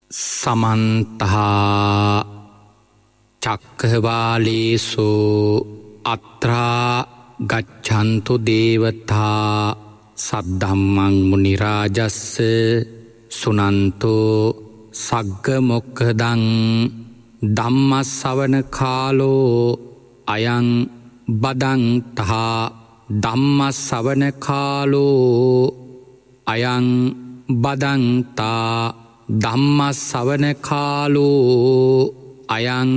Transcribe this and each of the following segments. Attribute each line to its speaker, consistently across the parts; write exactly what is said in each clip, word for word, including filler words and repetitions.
Speaker 1: සමන්තහා චක්කවාලේසු අත්‍රා ගච්ඡන්තු දේවතා සද්ධම්මං මුනි රාජස්ස සුනන්තෝ සග්ග මොක්ඛදං ධම්මස්සවන කාලෝ අයං බදන්තහා ධම්මස්සවන කාලෝ අයං බදන්තා ධම්මස්සවන කාලෝ අයං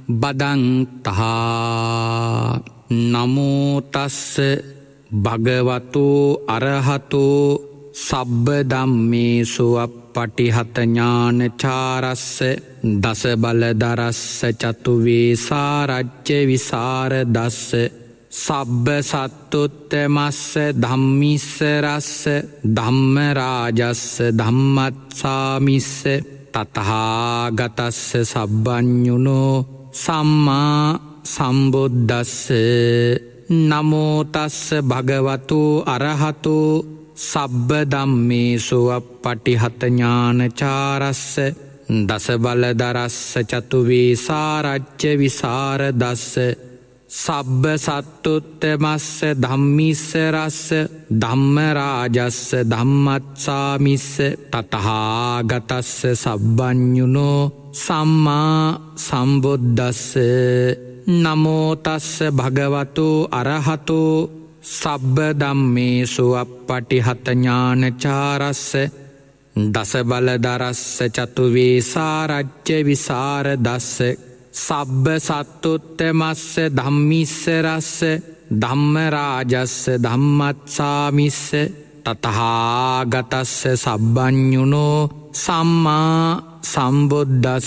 Speaker 1: බදන්තහා නමෝ තස්ස භගවතු අරහතෝ සබ්බ ධම්මේසු අප්පටිහත ඥානචාරස්ස දස බලදරස්ස චතු වේසාරජ්‍ය විසර දස්ස සබ්බ සත්තුත්තමස්ස ධම්මිස්ස රස්ස ධම්ම රාජස්ස ධම්මත්සාමිස්ස තතහාගතස්ස සබ්බඤුනෝ සම්මා සම්බුද්දස්ස නමෝ තස්ස භගවතු අරහතෝ සබ්බ ධම්මේසු අප්පටිහත ඥානචාරස්ස දස බලදරස්ස චතු වේසාරජ්‍ය විසර දස්ස සබ්බ සත්තුත්තමස්ස ධම්මිස්ස රස්ස ධම්ම රාජස්ස ධම්මත්සාමිස්ස තතහාගතස්ස සබ්බඤුනෝ සම්මා සම්බුද්දස්ස නමෝ තස්ස භගවතු අරහතෝ සබ්බ ධම්මේසු අප්පටිහත ඥානචාරස්ස දස බලදරස්ස චතු වේසාරජ්‍ය විසර දස්ස සබ්බ සත්තුත්තමස්ස ධම්මිස්ස රස්ස ධම්ම රාජස්ස ධම්මත්සාමිස්ස තතහාගතස්ස සබ්බඤුනෝ සම්මා සම්බුද්දස්ස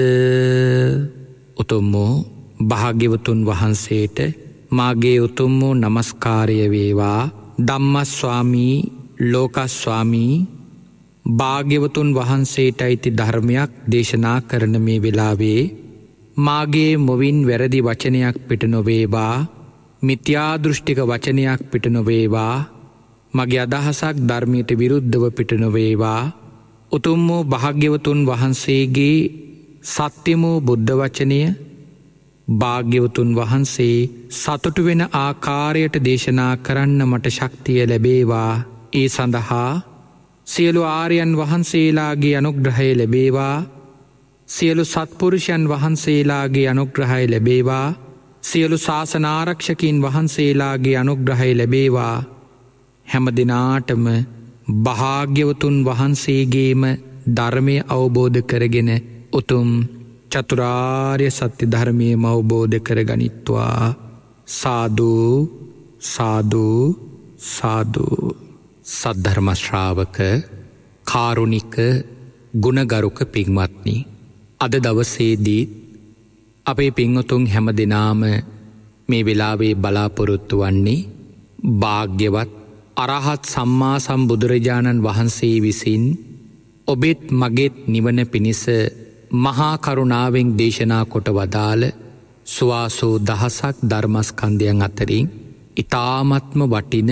Speaker 1: උතුම් වූ භාග්‍යවතුන් වහන්සේට මාගේ උතුම් වූ නමස්කාරය වේවා. ධම්මස්වාමී ලෝකස්වාමී භාග්‍යවතුන් වහන්සේට අයිති ධර්මයක් දේශනා කරන මේ වෙලාවේ මාගේ මුවින් වැරදි වචනයක් පිට නොවේවා, මිත්‍යා දෘෂ්ටික වචනයක් පිට නොවේවා, මගේ අදහසක් ධර්මයට විරුද්ධව පිට නොවේවා. උතුම් වූ භාග්‍යවතුන් වහන්සේගේ සත්‍ය වූ බුද්ධ වචනය භාග්‍යවතුන් වහන්සේ සතුටු වෙන ආකාරයට දේශනා කරන්න මට ශක්තිය ලැබේවා. ඒ සඳහා සියලු ආර්යයන් වහන්සේලාගේ අනුග්‍රහය ලැබේවා. සියලු සත්පුරුෂයන් වහන්සේලාගේ අනුග්‍රහය ලැබේවා. සියලු ශාසන ආරක්ෂකයන් වහන්සේලාගේ අනුග්‍රහය ලැබේවා. හැම දිනාටම භාග්‍යවතුන් වහන්සේගේම ධර්මය අවබෝධ කරගෙන උතුම් චතුරාර්ය සත්‍ය ධර්මයම අවබෝධ කරගනිත්වා. සාදු සාදු සාදු. සද්ධර්ම ශ්‍රාවක කාරුණික ගුණගරුක පින්වත්නි, අද දවසේදී අපේ පින්වතුන් හැම දිනාම මේ වෙලාවේ බලාපොරොත්තු වන්නේ භාග්‍යවත් අරහත් සම්මා සම්බුදුරජාණන් වහන්සේ විසින් ඔබෙත් මගෙත් නිවන පිණිස මහා කරුණාවෙන් දේශනා කොට වදාළ සුවාසෝ දහසක් ධර්මස්කන්ධයන් අතරින් ඊ타ත්ම වටින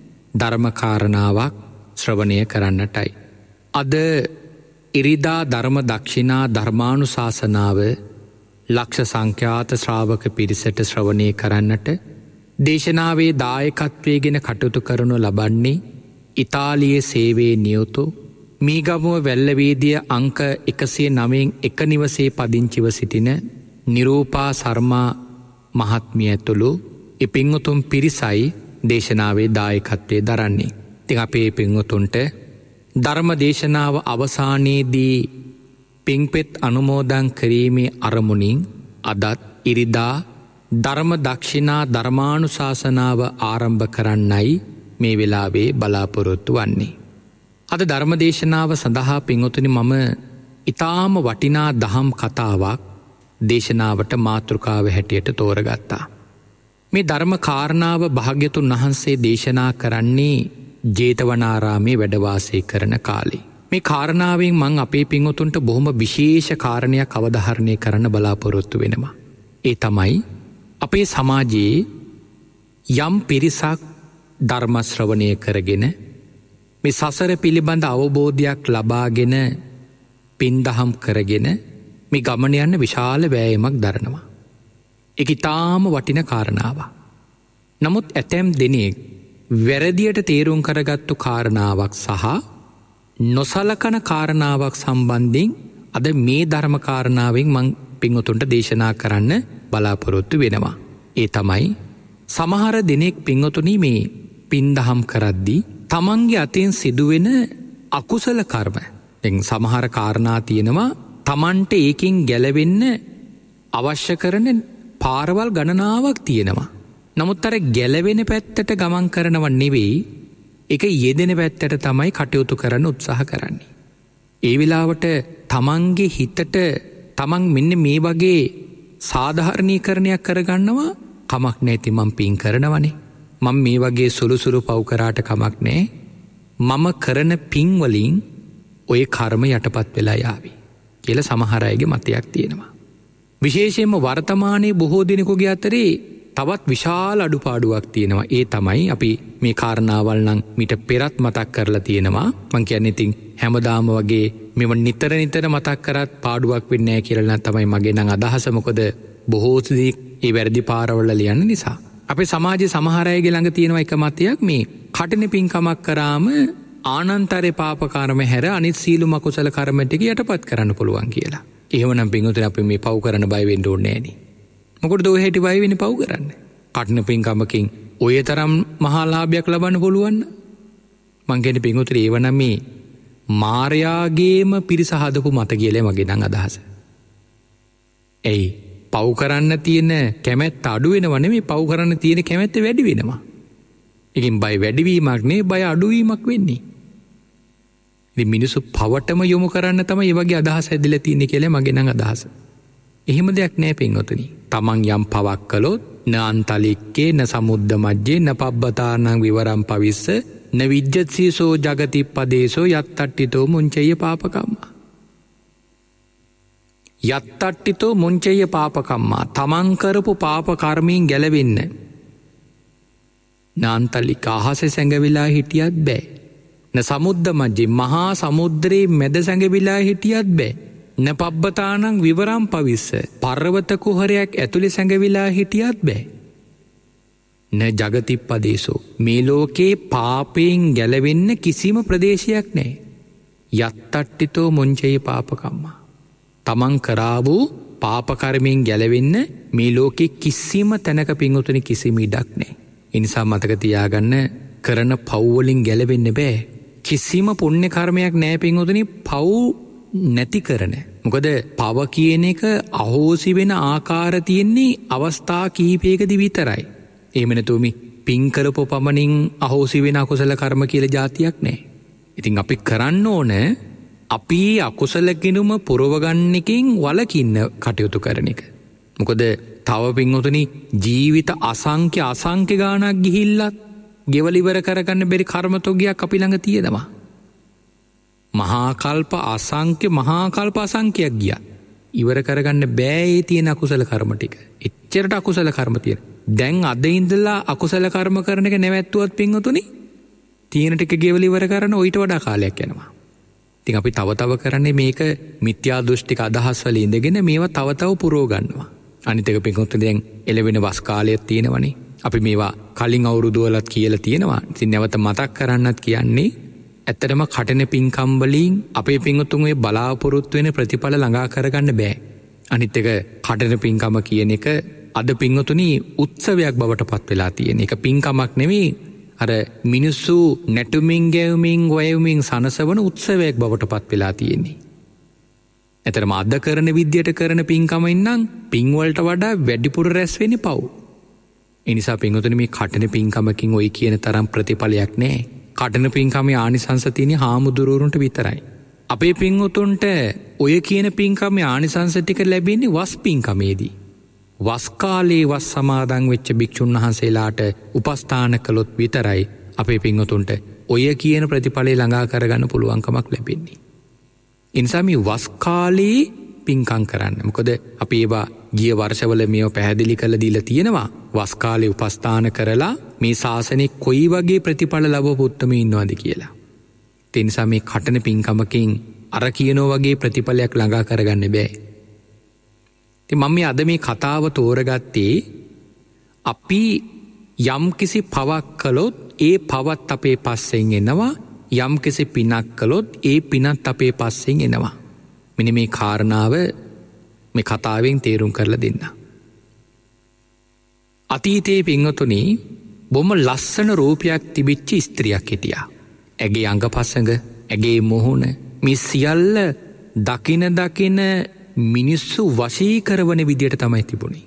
Speaker 1: ධර්මකාරණාවක් ශ්‍රවණය කරන්නටයි. අද ඉරිදා ධර්ම දක්ෂිනා ධර්මානුශාසනාව ලක්ෂ සංඛ්‍යාත ශ්‍රාවක පිරිසට ශ්‍රවණය කරන්නට දේශනාවේ දායකත්වයේගෙන කටයුතු කරනු ලබන්නේ ඉතාලියේ සේවයේ නියුතු මීගමුව වැල්ලවේදිය අංක එකසිය නවයෙන් එක නිවසේ පදිංචිව සිටින නිරූපා සර්මා මහත්මිය ඇතුළු ඒ පින්වතුන් පිරිසයි දේශනාවේ දායකත්වය දරන්නේ. ඉතින් අපේ පින්වතුන්ට ධර්ම දේශනාව අවසානයේදී පින්පෙත් අනුමෝදන් කිරීමේ අරමුණින් අදත් ඉරිදා ධර්ම දක්ෂිනා ධර්මානුශාසනාව ආරම්භ කරන්නයි මේ වෙලාවේ බලාපොරොත්තු වන්නේ. අද ධර්ම දේශනාව සඳහා පින්වතුනි මම ඊටාම වටිනා දහම් කතාවක් දේශනාවට මාතෘකාව හැටියට තෝරගත්තා. මේ ධර්ම කාරණාව භාග්‍යතුන් වහන්සේ දේශනා කරන්නේ ජේතවනාරාමේ වැඩ වාසය කරන කාලේ. මේ කාරණාවෙන් මං අපේ පින්වතුන්ට බොහොම විශේෂ කාරණයක් අවධාරණය කරන්න බලාපොරොත්තු වෙනවා. ඒ තමයි අපේ සමාජයේ යම් පිරිසක් ධර්ම ශ්‍රවණය කරගෙන මේ සසර පිළිබඳ අවබෝධයක් ලබාගෙන පින්දහම් කරගෙන මේ ගමන යන්න විශාල වෑයමක් දරනවා. ඒක ඊටාම වටින කාරණාවක්. නමුත් ඇතැම් දෙනෙක් වැරදියට තේරුම් කරගත්තු කාරණාවක් සහ නොසලකන කාරණාවක් සම්බන්ධයෙන් අද මේ ධර්ම කාරණාවෙන් මං පින්වතුන්ට දේශනා කරන්න බලාපොරොත්තු වෙනවා. ඒ තමයි සමහර දෙනෙක් පින්වතුනි මේ පින්දහම් කරද්දී තමන්ගේ අතින් සිදුවෙන අකුසල කර්ම. දැන් සමහර කාරණා තියෙනවා තමන්ට ඒකෙන් ගැලවෙන්න අවශ්‍ය කරන පාරවල් ගණනාවක් තියෙනවා. නමුත් අර ගැලවෙන පැත්තට ගමන් කරනව නෙවෙයි, ඒක යෙදෙන පැත්තට තමයි කටයුතු කරන්න උත්සාහ කරන්නේ. ඒ වෙලාවට තමන්ගේ හිතට තමන් මෙන්න මේ වගේ සාධාරණීකරණයක් කරගන්නවා. කමක් නැති මම පින් කරනවනේ, මම මේ වගේ සුළු සුළු පව් කරාට කමක් නැහැ, මම කරන පින් වලින් ඔය කර්ම යටපත් වෙලා යාවි කියලා සමහර අයගේ මතයක් තියෙනවා. විශේෂයෙන්ම වර්තමානයේ බොහෝ දිනකගේ අතරේ තවත් විශාල අඩුපාඩුවක් තියෙනවා. ඒ තමයි අපි මේ කාරණාවල් නම් මිට පෙරත් මතක් කරලා තියෙනවා. මං කියන්නේ ඉතින් හැමදාම වගේ මෙව නිතර නිතර මතක් කරත් පාඩුවක් වෙන්නේ නැහැ කියලා නම් තමයි මගේ නම් අදහස. මොකද බොහෝ සෙදී ඒ වැරදි පාරවල ලියන්න නිසා. අපේ සමාජයේ සමහර අයගේ ළඟ තියෙනවා එක මතයක්, මේ කටින පින්කමක් කරාම ආනන්තරේ පාප කර්ම හැර අනිත් සීලුම කුසල කර්ම ටික යටපත් කරන්න පුළුවන් කියලා. එහෙමනම් පින්වතුනි අපි මේ පව් කරන්න බය වෙන්න ඕනේ නෑනේ. මොකටද ඔය හැටි බය වෙන්නේ පව් කරන්න? කටින පින්කමකින් ඔය තරම් මහා ලාභයක් ලබන්න පුළුවන් නම් මං කියන්නේ පින්වතුනි ඒව නම් මේ මාර්යාගේම පිරිස හදපු මත කියලා මගේ නම් අදහස. එයි පව් කරන්න තියෙන කැමැත්ත අඩු වෙනව නෙමෙයි, පව් කරන්න තියෙන කැමැත්ත වැඩි වෙනවා. ඒකෙන් බය වැඩිවීමක් නෙවෙයි, බය අඩුවීමක් වෙන්නේ. ඉතින් මිනිස්සු පවටම යොමු කරන්න තමයි මේ වගේ අදහස් ඇදලා තියෙන්නේ කියලා මගේ නම් අදහස. එහෙම දෙයක් නෑ පින්වතුනි. තමන් යම් පවක් කළොත් න අන්තලික්කේ න සමුද්ද මජ්ජේ න පබ්බතානං විවරම් පවිස්ස න විජ්ජත්සීසෝ ජගතිප්පදේශෝ යත්තට්ඨිතෝ මුංචය පාපකම්මා. යත්තට්ඨිතෝ මුංචය පාපකම්මා. තමන් කරපු පාප කර්මයෙන් ගැලවෙන්න නාන්තලික අහසේ සැඟවිලා හිටියත් බෑ. න සමුද්ද මජ්ජේ මහා සමුද්‍රයේ මැද සැඟවිලා හිටියත් බෑ. න පබ්බතානං විවරම් පවිස්ස පර්වත කුහරයක් ඇතුලේ සැඟවිලා හිටියත් බෑ. න ජගතිප්පදේශෝ මේ ලෝකේ පාපයෙන් ගැලවෙන්න කිසිම ප්‍රදේශයක් නැහැ. යත්තට්ඨිතෝ මුංචය පාපකම්මා. තමන් කරා වූ පාප කර්මයෙන් ගැලවෙන්න මේ ලෝකේ කිසිම තැනක පින්වතුනි කිසිම ඉඩක් නැහැ. ඒ නිසා මතක තියාගන්න, කරන පව් වලින් ගැලවෙන්න බෑ. කිසිම පුණ්‍ය කර්මයක් නැහැ පින්වතුනි පව් නැති කරන. මොකද පව කියන එක අහෝසි වෙන ආකාර තියෙන්නේ අවස්ථා කිහිපයකදී විතරයි. එහෙම නැතුව මේ පින් කරපු පමණින් අහෝසි වෙන අකුසල කර්ම කියලා જાතියක් නැහැ. ඉතින් අපි කරන්න ඕන අපි අකුසල කිනුම පුරව ගන්න එකෙන් වළකින්න කටයුතු කරන එක. මොකද තව පින්වතුනි ජීවිත අසංඛ්‍ය අසංඛ්‍ය ගාණක් ගිහිල්ලත් ගෙවල ඉවර කරගන්න බැරි කර්ම තොගයක් අපි ළඟ තියෙනවා. මහා කල්ප අසංඛ්‍ය මහා කල්ප අසංඛ්‍යයක් ගියා. ඉවර කරගන්න බෑ ඒ තියෙන අකුසල කර්ම ටික. එච්චරට අකුසල කර්ම තියෙන. දැන් අද ඉඳලා අකුසල කර්ම කරන එක නැවැත්තුවත් පින්වතුනි තියෙන ටික ගෙවල ඉවර කරන ඊට වඩා කාලයක් යනවා. ඉතින් අපි තව තව කරන්නේ මේක මිත්‍යා දෘෂ්ටික අදහස් වල ඉඳගෙන මේවා තව තව පුරව ගන්නවා. අනිත් එක පින්වතුනි දැන් එළවෙන වස් කාලයක් තියෙනවනේ. අපි මේවා කලින් අවුරුදු වලත් කියලා තියෙනවා. ඉතින් නැවත මතක් කරන්නත් කියන්නේ ඇත්තටම කටන පින්කම් වලින් අපේ පින්වතුන් ඔය බලාපොරොත්තු වෙන ප්‍රතිඵල ළඟා කරගන්න බෑ. අනිත් එක කටන පින්කම කියන එක අද පින්වතුනි උත්සවයක් බවට පත් වෙලා තියෙන එක. පින්කමක් නෙමෙයි, අර මිනිස්සු නැටුමින් ගැවුමින් වයුමින් සනසවන උත්සවයක් බවට පත් වෙලා තියෙන්නේ. ඇතරම අද කරන විද්‍යට කරන පින්කමින් නම් පින් වලට වඩා වැඩිපුර රැස් වෙන්නේ පව්. ඒ නිසා පින්වතුනි මේ කටන පින්කමකින් ඔය කියන තරම් ප්‍රතිඵලයක් නැහැ. කටන පින්කමේ ආනිසංස තියෙන්නේ හාමුදුරුවරුන්ට විතරයි. අපේ පින්වතුන්ට ඔය කියන පින්කමේ ආනිසංස ටික ලැබෙන්නේ වස් පින්කමේදී. වස් කාලේ වස් සමාදන් වෙච්ච භික්ෂුන් වහන්සේලාට උපස්ථාන කළොත් විතරයි අපේ පින්වතුන්ට ඔය කියන ප්‍රතිඵලය ළඟා කරගන්න පුළුවන්කමක් ලැබෙන්නේ. ඒ නිසා මේ වස් කාලේ පින්කම් කරන්න. මොකද අපි ඒවා ගිය වර්ෂවල මේව පැහැදිලි කරලා දීලා තියෙනවා. වස් කාලේ උපස්ථාන කරලා මේ ශාසනයේ කොයි වගේ ප්‍රතිඵල ලැබව පුත්තම ඉන්නවද කියලා. ඒ නිසා මේ කටන පින්කමකින් අර කියනෝ වගේ ප්‍රතිඵලයක් ළඟා කරගන්න බෑ. ඉතින් මම මේ අද මේ කතාව තෝරගත්තේ අපි යම් කිසි පවක් කළොත් ඒ පවත් අපේ පස්සෙන් එනවා, යම් කිසි පිනක් කළොත් ඒ පිනත් අපේ පස්සෙන් එනවා. මෙන්න මේ කාරණාව මේ කතාවෙන් තේරුම් කරලා දෙන්න. අතීතයේ පින්වතුනි බොහොම ලස්සන රූපයක් තිබිච්ච ස්ත්‍රියක් හිටියා. ඇගේ අංගපසඟ, ඇගේ මුහුණ මේ සියල්ල දකින දකින මිනිස්සු වශී කරවන විදියට තමයි තිබුණේ.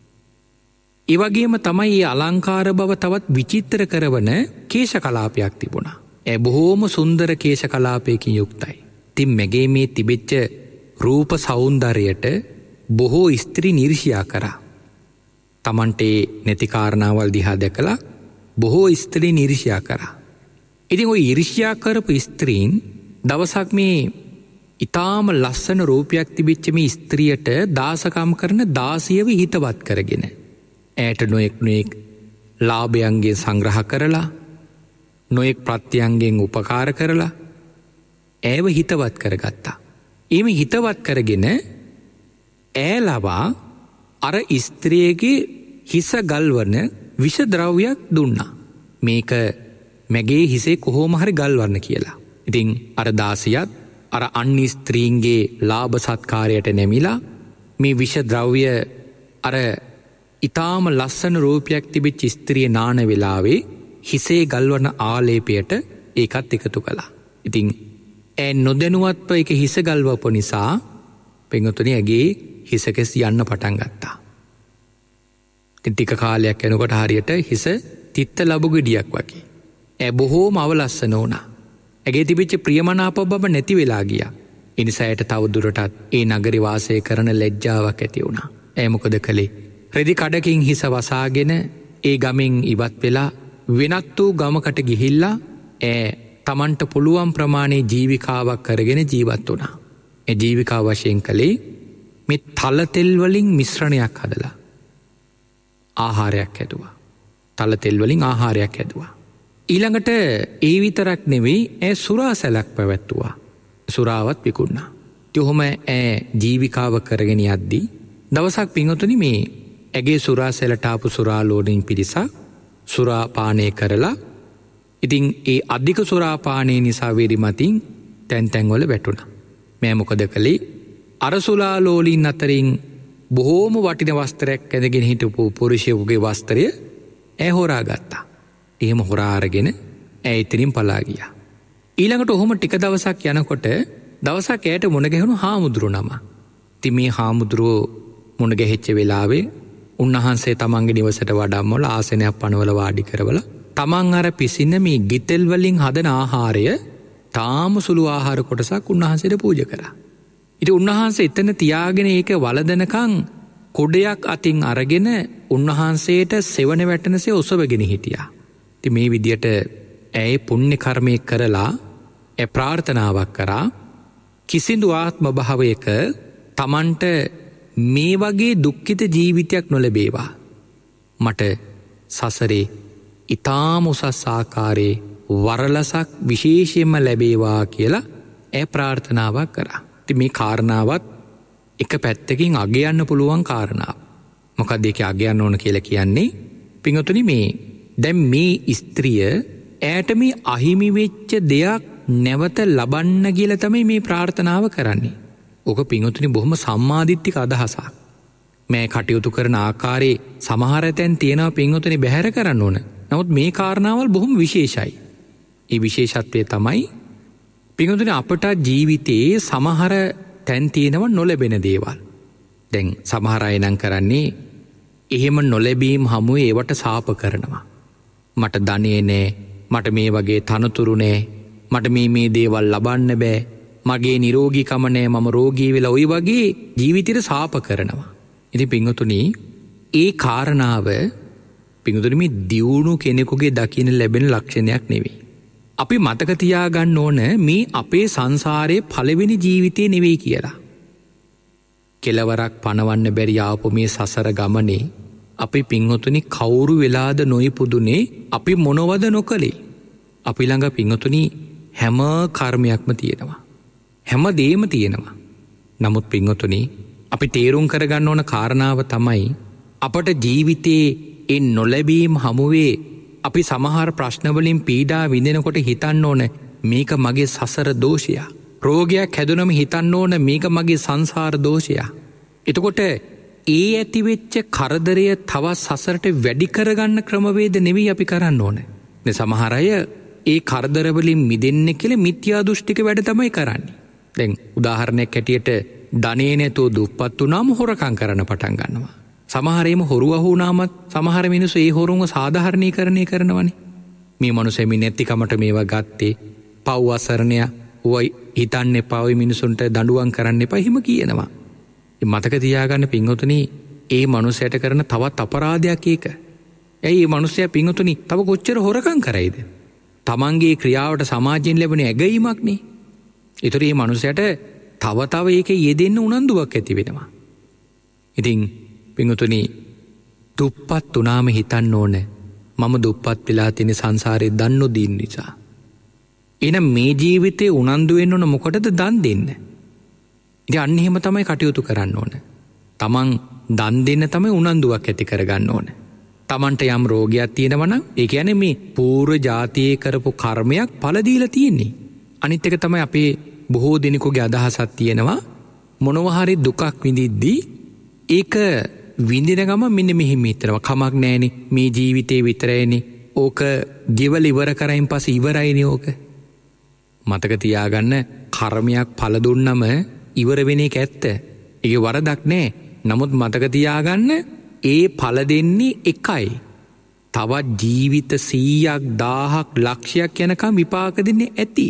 Speaker 1: ඒ වගේම තමයි මේ අලංකාර බව තවත් විචිත්‍ර කරවන කේශ කලාපයක් තිබුණා. ඒ බොහෝම සුන්දර කේශ කලාපයකින් යුක්තයි. ඉතින් මගේ මේ තිබෙච්ච රූප සෞන්දර්යයට බොහෝ ස්ත්‍රී නිර්ෂ්‍යා කරා. තමන්ට නැති කාරණාවල් දිහා දැකලා බොහෝ ස්ත්‍රී නිර්ෂ්‍යා කරා. ඉතින් ওই ඊර්ෂ්‍යා කරපු ස්ත්‍රීන් දවසක් මේ ඊටාම ලස්සන රූපයක් තිබිච්ච මේ ස්ත්‍රියට දාසකම් කරන දාසියව හිතවත් කරගෙන ඈට නොයෙක් නොයෙක් ලාභයන්ගෙන් සංග්‍රහ කරලා නොයෙක් ප්‍රත්‍යයන්ගෙන් උපකාර කරලා ඇයව හිතවත් කරගත්තා. එහෙම හිතවත් කරගෙන ඈලවා අර ස්ත්‍රියගේ හිස ගල්වන විෂ ද්‍රව්‍යයක් දුන්නා. මේක මගේ හිසේ කොහොම හරි ගල්වන්න කියලා. ඉතින් අර දාසියත් අර අන්‍ය ස්ත්‍රීන්ගේ ලාභ සත්කාරයට නැමිලා මේ විෂ ද්‍රව්‍ය අර ඊටාම ලස්සන රූපයක් තිබිච්ච ස්ත්‍රිය නාන වෙලාවේ හිසේ ගල්වන ආලේපයට ඒකත් එකතු කළා. ඉතින් ඒ නොදැනුවත්ව ඒක හිස ගල්වපු නිසා පින්වතුනි ඇගේ හිසකෙස් යන්න පටන් ගත්තා. ටික කාලයක් යනකොට හරියට හිස තිත්ත ලබු ගෙඩියක් වගේ. ඒ බොහෝම අවලස්සන වුණා. ඇගේ තිබිච්ච ප්‍රියමනාප බව නැති වෙලා ගියා. ඒ නිසා ඇයට තව දුරටත් ඒ නගරේ වාසය කරන ලැජ්ජාවක් ඇති වුණා. ඇය මොකද කළේ? රෙදි කඩකින් හිස වසාගෙන ඒ ගමෙන් ඉවත් වෙලා වෙනත් වූ ගමකට ගිහිල්ලා ඇය තමන්ට පුළුවන් ප්‍රමාණයේ ජීවිකාවක් කරගෙන ජීවත් වුණා. ඒ ජීවිකාව වශයෙන් කළේ මේ තල තෙල් වලින් මිශ්‍රණයක් හදලා ආහාරයක් හැදුවා. තල තෙල් වලින් ආහාරයක් හැදුවා. ඊළඟට ඒ විතරක් නෙවෙයි ඇය සුරාසැලක් පැවැත්තුවා. සුරාවත් විකුණා. කොහොම ඇය ජීවිකාව කරගෙන යද්දී දවසක් පින්වතුනි මේ ඇගේ සුරාසැලට ආපු සුරාලෝණින් පිරිසක් සුරා පානය කරලා ඉතින් ඒ අධික සුරා පානය නිසා වෙරිමතින් තැන් තැන් වල වැටුණා. මෑ මොකද කළේ? අර සුරාලෝලීන් අතරින් බොහෝම වටින වස්ත්‍රයක් ඇඳගෙන හිටපු පුරුෂයෙකුගේ වස්ත්‍රය ඇය හොරා ගත්තා. එහෙම හොරා අරගෙන ඇය ඉතින් පලා ගියා. ඊළඟට ඔහොම ටික දවසක් යනකොට දවසක් ඇයට මුණ ගැහුණු හාමුදුරු නම. ඉතින් මේ හාමුදුරුවෝ මුණ ගැහිච්ච වෙලාවේ උන්වහන්සේ තමන්ගේ නිවසට වඩම්මවල ආසනයක් පනවලා වාඩි කරවලා තමන් අර පිසින මේ ගිතෙල් වලින් හදන ආහාරය තාම සුළු ආහාර කොටසක් උන්වහන්සේට පූජා කරා. ඉතින් උන්වහන්සේ එතන තියාගෙන ඒක වළඳනකන් කොඩයක් අතින් අරගෙන උන්වහන්සේට සෙවණ වැටෙනසේ ඔසවගෙන හිටියා. ඉතින් මේ විදියට ඇය පුණ්‍ය කර්මයක් කරලා ඒ ප්‍රාර්ථනාවක් කරා කිසිදු ආත්ම භාවයක තමන්ට මේ වගේ දුක්ඛිත ජීවිතයක් නොලැබේවා. මට සසරේ ඊටාම උසස් ආකාරයේ වරලසක් විශේෂයෙන්ම ලැබේවා කියලා ඇය ප්‍රාර්ථනාවක් කරා. ඉතින් මේ කාරණාවත් එක පැත්තකින් අගයන්න පුළුවන් කාරණාවක්. මොකක්ද ඒකේ අගයන්න ඕන කියලා කියන්නේ? පින්වතුනි මේ දැන් මේ ස්ත්‍රිය ඈට මේ අහිමි වෙච්ච දෙයක් නැවත ලබන්න කියලා තමයි මේ ප්‍රාර්ථනාව කරන්නේ. ඕක පින්වතුනි බොහොම සම්මාදිට්ඨික අදහසක්. මේ කටයුතු කරන ආකාරයේ සමහර තැන් තියෙනවා පින්වතුනි බැහැර කරන්න ඕන. නමුත් මේ කාරණාවල් බොහොම විශේෂයි. ඒ විශේෂත්වය තමයි පින්වතුනි අපට ජීවිතයේ සමහර තැන් තියෙනවා නොලැබෙන දේවල්. දැන් සමහර අය නම් කරන්නේ එහෙම නොලැබීම් හමුවේ ඒවට සාප කරනවා. මට ධනෙ නෑ, මට මේ වගේ තනතුරු නෑ, මට මේ මේ දේවල් ලබන්න බෑ, මගේ නිරෝගීකම නෑ, මම රෝගී වෙලා ওই වගේ ජීවිතේට සාප කරනවා. ඉතින් පින්වතුනි ඒ කාරණාව පින්වතුනි මේ දියුණු කෙනෙකුගේ දකින්න ලැබෙන ලක්ෂණයක් නෙවෙයි. අපි මතක තියාගන්න ඕන මේ අපේ සංසාරයේ පළවෙනි ජීවිතේ නෙවෙයි කියලා. කෙලවරක් පණවන්න බැරි ආපු මේ සසර ගමනේ අපි පින්වතුනි කවුරු වෙලාද නොයිපුදුනේ, අපි මොනවද නොකලේ? අපි ළඟ පින්වතුනි හැම කර්මයක්ම තියෙනවා. හැම දේම තියෙනවා. නමුත් පින්වතුනි අපි තේරුම් කරගන්න ඕන කාරණාව තමයි අපට ජීවිතයේ ඒ නොලැබීම් හමුවේ අපි සමහර ප්‍රශ්නවලින් පීඩා විඳිනකොට හිතන්න ඕන මේක මගේ සසර දෝෂයක්. රෝගයක් හැදුනම හිතන්න ඕන මේක මගේ සංසාර දෝෂයක්. එතකොට ඒ ඇතිවෙච්ච කරදරය තවත් සසරට වැඩි කරගන්න ක්‍රමවේද නෙවෙයි අපි කරන්න ඕන. නේ සමහර අය ඒ කරදරවලින් මිදෙන්න කියලා මිත්‍යා දෘෂ්ටික වැඩ තමයි කරන්නේ. දැන් උදාහරණයක් ඇටියට ධනේ නැතුව දුප්පත් වුණාම හොරකම් කරන්න පටන් ගන්නවා. සමහරේම හොරුව වුණාමත් සමහර මිනිස්සු ඒ හොරුන්ව සාධාරණීකරණය කරනවනේ. මේ මනුස්සෙමි නැතිකමට මේවා ගත්තේ පව් අසරණය ඔය හිතන්න එපා ඔය මිනිසුන්ට දඬුවම් කරන්න එපා එහෙම කියනවා. මතක තියාගන්න පින්වතුනි ඒ මනුස්සයට කරන තවත් අපරාධයක් ඒක. ඇයි මේ මනුස්සයා පින්වතුනි තව කොච්චර හොරකම් කරයිද? තමන්ගේ ක්‍රියාවට සමාජයෙන් ලැබෙන ඇගීමක් නේ. ඒතර මේ මනුස්සයට තව තව ඒකේ යෙදෙන්න උනන්දුවක් ඇති වෙනවා. ඉතින් පින්වතුනි දුප්පත් උනාම හිතන්න ඕන මම දුප්පත් වෙලා තියෙන සංසාරේ දන් නොදීන නිසා. එහෙනම් මේ ජීවිතේ උනන්දු වෙන්න ඕන මොකටද දන් දෙන්න? ඉතින් අන්න එහෙම තමයි කටයුතු කරන්න ඕන. තමන් දන් දෙන්න තමයි උනන්දුවක් ඇති කරගන්න ඕන. තමන්ට යම් රෝගයක් තියෙනවා නම් ඒ කියන්නේ මේ පූර්ව ජාතියේ කරපු කර්මයක් ඵල දීලා තියෙන්නේ. අනිත් එක තමයි අපේ බොහෝ දිනෙකගේ අදහසක් තියෙනවා මොනවා හරි දුකක් විඳිද්දී ඒක විඳින ගම මෙන්න මෙහෙම හිතනවා කමක් නැහෙනේ මේ ජීවිතේ විතරයිනේ ඕක ගෙවල ඉවර කරයින් පස්සේ ඉවරයිනේ ඕක. මතක තියාගන්න කර්මයක් ඵල දුන්නම ඉවර වෙන එක ඇත්ත. ඒක වරදක් නෑ. නමුත් මතක තියාගන්න ඒ ඵල දෙන්නේ එකයි. තවත් ජීවිත සීයක් දහයක් ලක්ෂයක් යනකම් විපාක දෙන්නේ ඇති.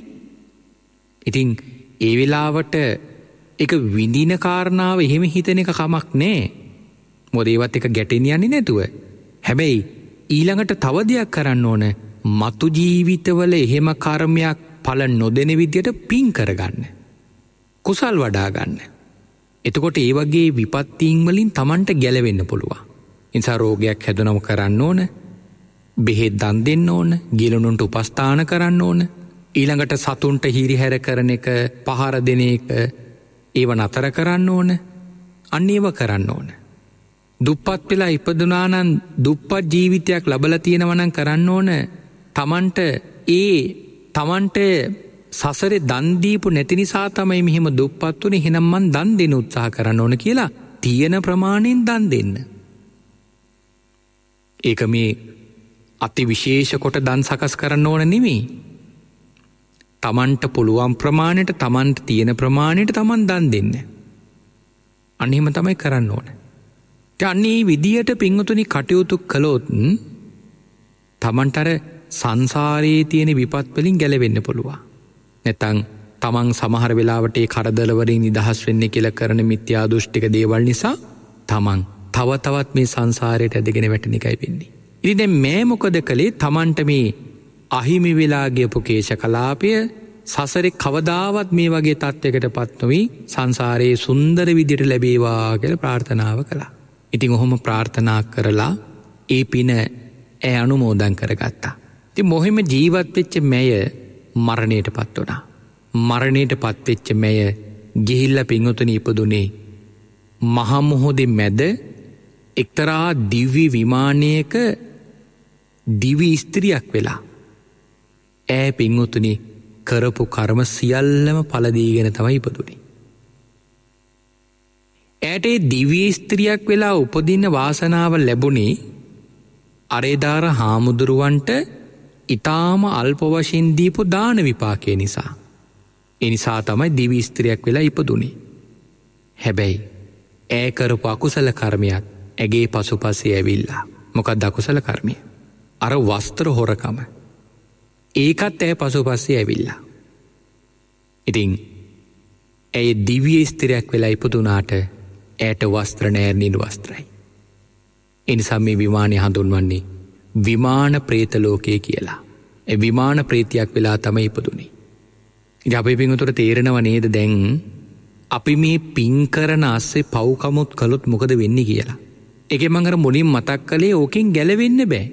Speaker 1: ඉතින් ඒ වෙලාවට ඒක විඳින කාරණාව එහෙම හිතන එක කමක් නෑ. මොකද ඒවත් එක ගැටෙන්න යන්නේ නැතුව. හැබැයි ඊළඟට තව දෙයක් කරන්න ඕන. මතු ජීවිතවල එහෙම කර්මයක් ඵල නොදෙන විදියට පින් කරගන්න. කුසල් වඩා ගන්න. එතකොට ඒ වගේ විපත්තීන් වලින් Tamanට ගැලවෙන්න පුළුවන්. ඉන්සා රෝගයක් හැදුනම කරන්න ඕන. බෙහෙත් දන් දෙන්න ඕන. ගිලනුන්ට උපස්ථාන කරන්න ඕන. ඊළඟට සතුන්ට හිරිහැර කරන එක, පහර දෙන එක ඒව නතර කරන්න ඕන. අන්න ඒව කරන්න ඕන. දුප්පත් වෙලා ඉපදුනා නම් දුප්පත් ජීවිතයක් ලබලා තියෙනවා නම් කරන්න ඕන. Tamanට ඒ Tamanට සසරේ දන් දීපු නැති නිසා තමයි මෙහෙම දුප්පත් උනේ. එහෙනම් මං දන් දෙන්න උත්සාහ කරන්න ඕන කියලා තියෙන ප්‍රමාණයෙන් දන් දෙන්න. ඒක මේ අති විශේෂ කොට දන් සකස් කරන්න ඕන නෙමෙයි. Tamanට පුළුවන් ප්‍රමාණයට Tamanට තියෙන ප්‍රමාණයට Taman දන් දෙන්න. අන්න එහෙම තමයි කරන්න ඕන. අන්නේ විදියට පින්වතුනි කටයුතු කළොත් Tamanට අර සංසාරයේ තියෙන විපත් වලින් ගැලවෙන්න පුළුවන්. නැත්නම් තමන් සමහර වෙලාවට ඒ කරදර වලින් නිදහස් වෙන්න කියලා කරන මිත්‍යා දෘෂ්ටික දේවල් නිසා තමන් තව තවත් මේ සංසාරයට ඇදගෙන වැටෙන එකයි වෙන්නේ. ඉතින් දැන් මේ මොකද කළේ? තමන්ට මේ අහිමි වෙලා ගියපු කේශ කලාපය සසරේ කවදාවත් මේ වගේ තත්යකටපත් නොවි සංසාරයේ සුන්දර විදියට ලැබේවා කියලා ප්‍රාර්ථනාව කළා. ඉතින් ඔහොම ප්‍රාර්ථනා කරලා ඒ පින ඈ අනුමෝදන් කරගත්තා. ඉතින් මොහිම ජීවත් වෙච්ච මෙය මරණයටපත් වුණා. මරණයටපත් වෙච්ච මෙය ගිහිල්ලා පින්වතුනි ඉපදුනේ මහා මොහොතේ මැද එක්තරා දිව්‍ය විමානයක දිවි ස්ත්‍රියක් වෙලා. ඈ පින්වතුනි කරපු කර්ම සියල්ලම ඵල දීගෙන තමයි ඉපදුනේ. ඈට දිව්‍ය ස්ත්‍රියක් වෙලා උපදින්න වාසනාව ලැබුණේ අරේදාර හාමුදුරුවන්ට ඊටාම අල්ප වශයෙන් දීපු දාන විපාකේ නිසා. ඒ නිසා තමයි දිව්‍ය ස්ත්‍රියක් වෙලා ඉපදුනේ. හැබැයි ඈ කරපු අකුසල කර්මයක් ඇගේ පසුපස්සේ ඇවිල්ලා. මොකක්ද අකුසල කර්මය? අර වස්ත්‍ර හොරකම. ඒකත් ඈ පසුපස්සේ ඇවිල්ලා. ඉතින් ඇය දිව්‍ය ස්ත්‍රියක් වෙලා ඉපදුනාට ඈට වස්ත්‍ර නෑ, නිල් වස්ත්‍රයි. ඒ නිසා මේ විමානය හඳුන්වන්නේ විමාන ප්‍රේත ලෝකය කියලා. ඒ විමාන ප්‍රේතියක් වෙලා තමයි ඉපදුනේ. ඉතින් අපේ පින්වතුන්ට තේරෙනව නේද දැන් අපි මේ පින් කරන ASCII පව්කමුත් කළොත් මොකද වෙන්නේ කියලා. ඒකෙන් මම අර මුලින් මතක් කළේ ඕකෙන් ගැලවෙන්න බෑ.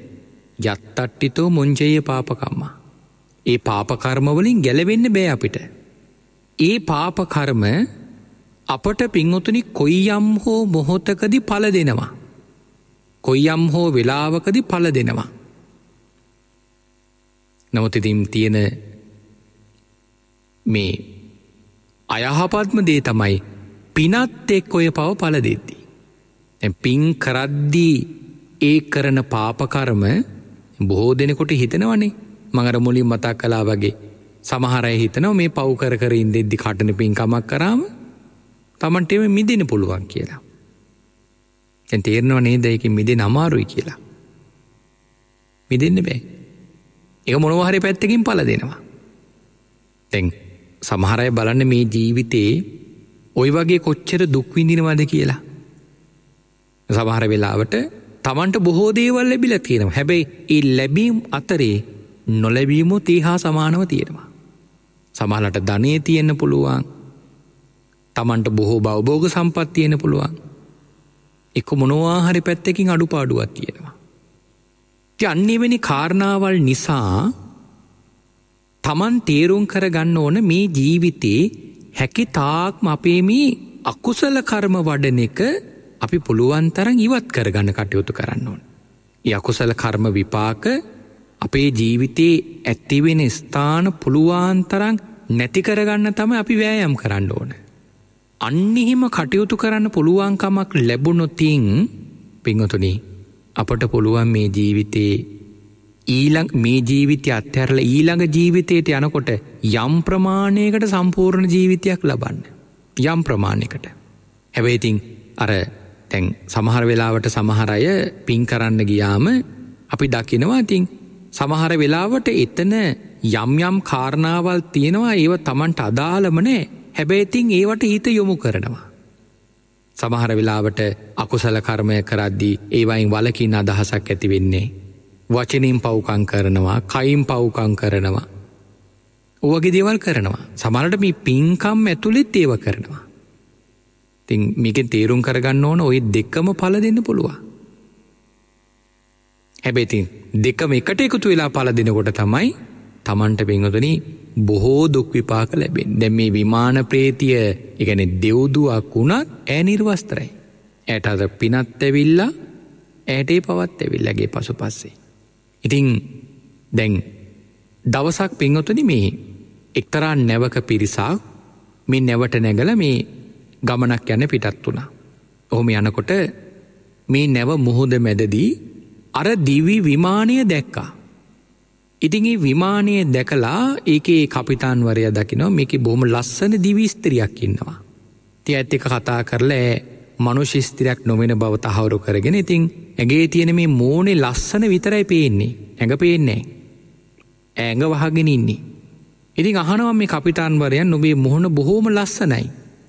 Speaker 1: යත්තට්ටිතෝ මොංජය පාපකම්ම. ඒ පාප කර්ම වලින් ගැලවෙන්න බෑ අපිට. ඒ පාප කර්ම අපට පින්වතුනි කොයියම් හෝ මොහොතකදී ඵල දෙනවා. කොයියම් හෝ වෙලාවකදී ඵල දෙනවා. නමුත් ඉතින් තියෙන මේ අයහපත්ම දේ තමයි පිනත් එක්ක ඔය පව ඵල දෙද්දී. දැන් පින් කරද්දී ඒ කරන පාප කර්ම බොහෝ දෙනෙකුට හිතනවනේ. මම අර මුලින් මතක් කළා වගේ සමහර අය හිතනවා මේ පව් කර කර ඉඳෙද්දි කටන පින්කමක් කරාම Tamanට මේ මිදෙන්න පුළුවන් කියලා. දැන් තේරෙනව නේද ඒකෙ මිදෙන්න අමාරුයි කියලා. මිදෙන්න බෑ. ඒක මොනවා හරි පැත්තකින් ඵල දෙනවා. දැන් සමහර අය බලන්න මේ ජීවිතේ ওই වගේ කොච්චර දුක් විඳිනවද කියලා. සමහර වෙලාවට Tamanට බොහෝ දේවල් ලැබිලා තියෙනවා. හැබැයි ඒ ලැබීම් අතරේ නොලැබීමුත් ඒ හා සමානව තියෙනවා. සමහරකට ධනෙ තියෙන්න පුළුවන්. Tamanට බොහෝ භවභෝග සම්පත් තියෙන්න පුළුවන්. එක්ක මොනවා හරි පැත්තකින් අඩුපාඩුවක් තියෙනවා. ඉතින් අන්නේවෙනි කාරණාවල් නිසා Taman තේරුම් කරගන්න ඕන මේ ජීවිතේ හැකි තාක්ම අපේ මේ අකුසල කර්ම වඩන එක අපි පුළුවන් තරම් ඉවත් කරගන්න කටයුතු කරන්න ඕන. ඒ අකුසල කර්ම විපාක අපේ ජීවිතේ ඇති වෙන ස්ථාන පුළුවන් තරම් නැති කරගන්න තමයි අපි වෑයම් කරන්න ඕන. අන්නිහිම කටයුතු කරන්න පුළුවන් කමක් ලැබුණොතින් පින්වතුනි අපට පුළුවන් මේ ජීවිතේ ඊළඟ මේ ජීවිතය අත්හැරලා ඊළඟ ජීවිතයට යනකොට යම් ප්‍රමාණයකට සම්පූර්ණ ජීවිතයක් ලබන්න. යම් ප්‍රමාණයකට. හැබැයි ඉතින් අර දැන් සමහර වෙලාවට සමහර අය පින් කරන්න ගියාම අපි දකිනවා ඉතින් සමහර වෙලාවට එතන යම් යම් කාරණාවල් තියෙනවා ඒව Tamanට අදාළම නැහැ. හැබැයි ඉතින් ඒවට හිත යොමු කරනවා. සමහර වෙලාවට අකුසල කර්මය කරද්දී ඒවයින් වලකින් අදහසක් ඇති වෙන්නේ. වචනින් පව්කම් කරනවා, කයින් පව්කම් කරනවා. ඔයගේ දේවල් කරනවා. සමහරට මේ පින්කම් ඇතුළෙත් ඒව කරනවා. ඉතින් මේකෙන් තේරුම් කරගන්න ඕන ওই දෙකම ඵල දෙන්න පුළුවන්. හැබැයි ඉතින් දෙකම එකට එකතු වෙලා ඵල දෙනකොට තමයි Tamanට පින්වතුනි බොහෝ දුක් විපාක ලැබෙන්නේ. දැන් මේ විමාන ප්‍රේතිය, ඒ කියන්නේ දෙව්දුවක් වුණත් ඈ නිර්වස්ත්‍රයි. ඈට අර පිනත් ඇවිල්ලා ඈටේ පවත් ඇවිල්ලාගේ පසුපස්සේ. ඉතින් දැන් දවසක් පින්වතුනි මේ එක්තරා නැවක පිරිසක් මේ නැවට නැගලා මේ ගමනක් යන පිටත් වුණා. ඔහොම යනකොට මේ නැව මුහුද මැදදී අර දිවි විමානය දැක්කා. ඉතින් ඒ විමානය දැකලා ඒකේ කපිතාන්වරයා දකිනවා මේකේ බොහොම ලස්සන දිවි ස්ත්‍රියක් ඉන්නවා. ඉතින් ඇත්ත එක කතා කරලා මනුෂ්‍ය ස්ත්‍රියක් නොවන බව තහවුරු කරගෙන ඉතින් ඇඟේ තියෙන මේ මෝනේ ලස්සන විතරයි පේන්නේ. ඇඟ පේන්නේ නැහැ. ඇඟ වහගෙන ඉන්නේ. ඉතින් අහනවා මේ කපිතාන්වරයා නුඹේ මොහොන බොහොම ලස්සනයි.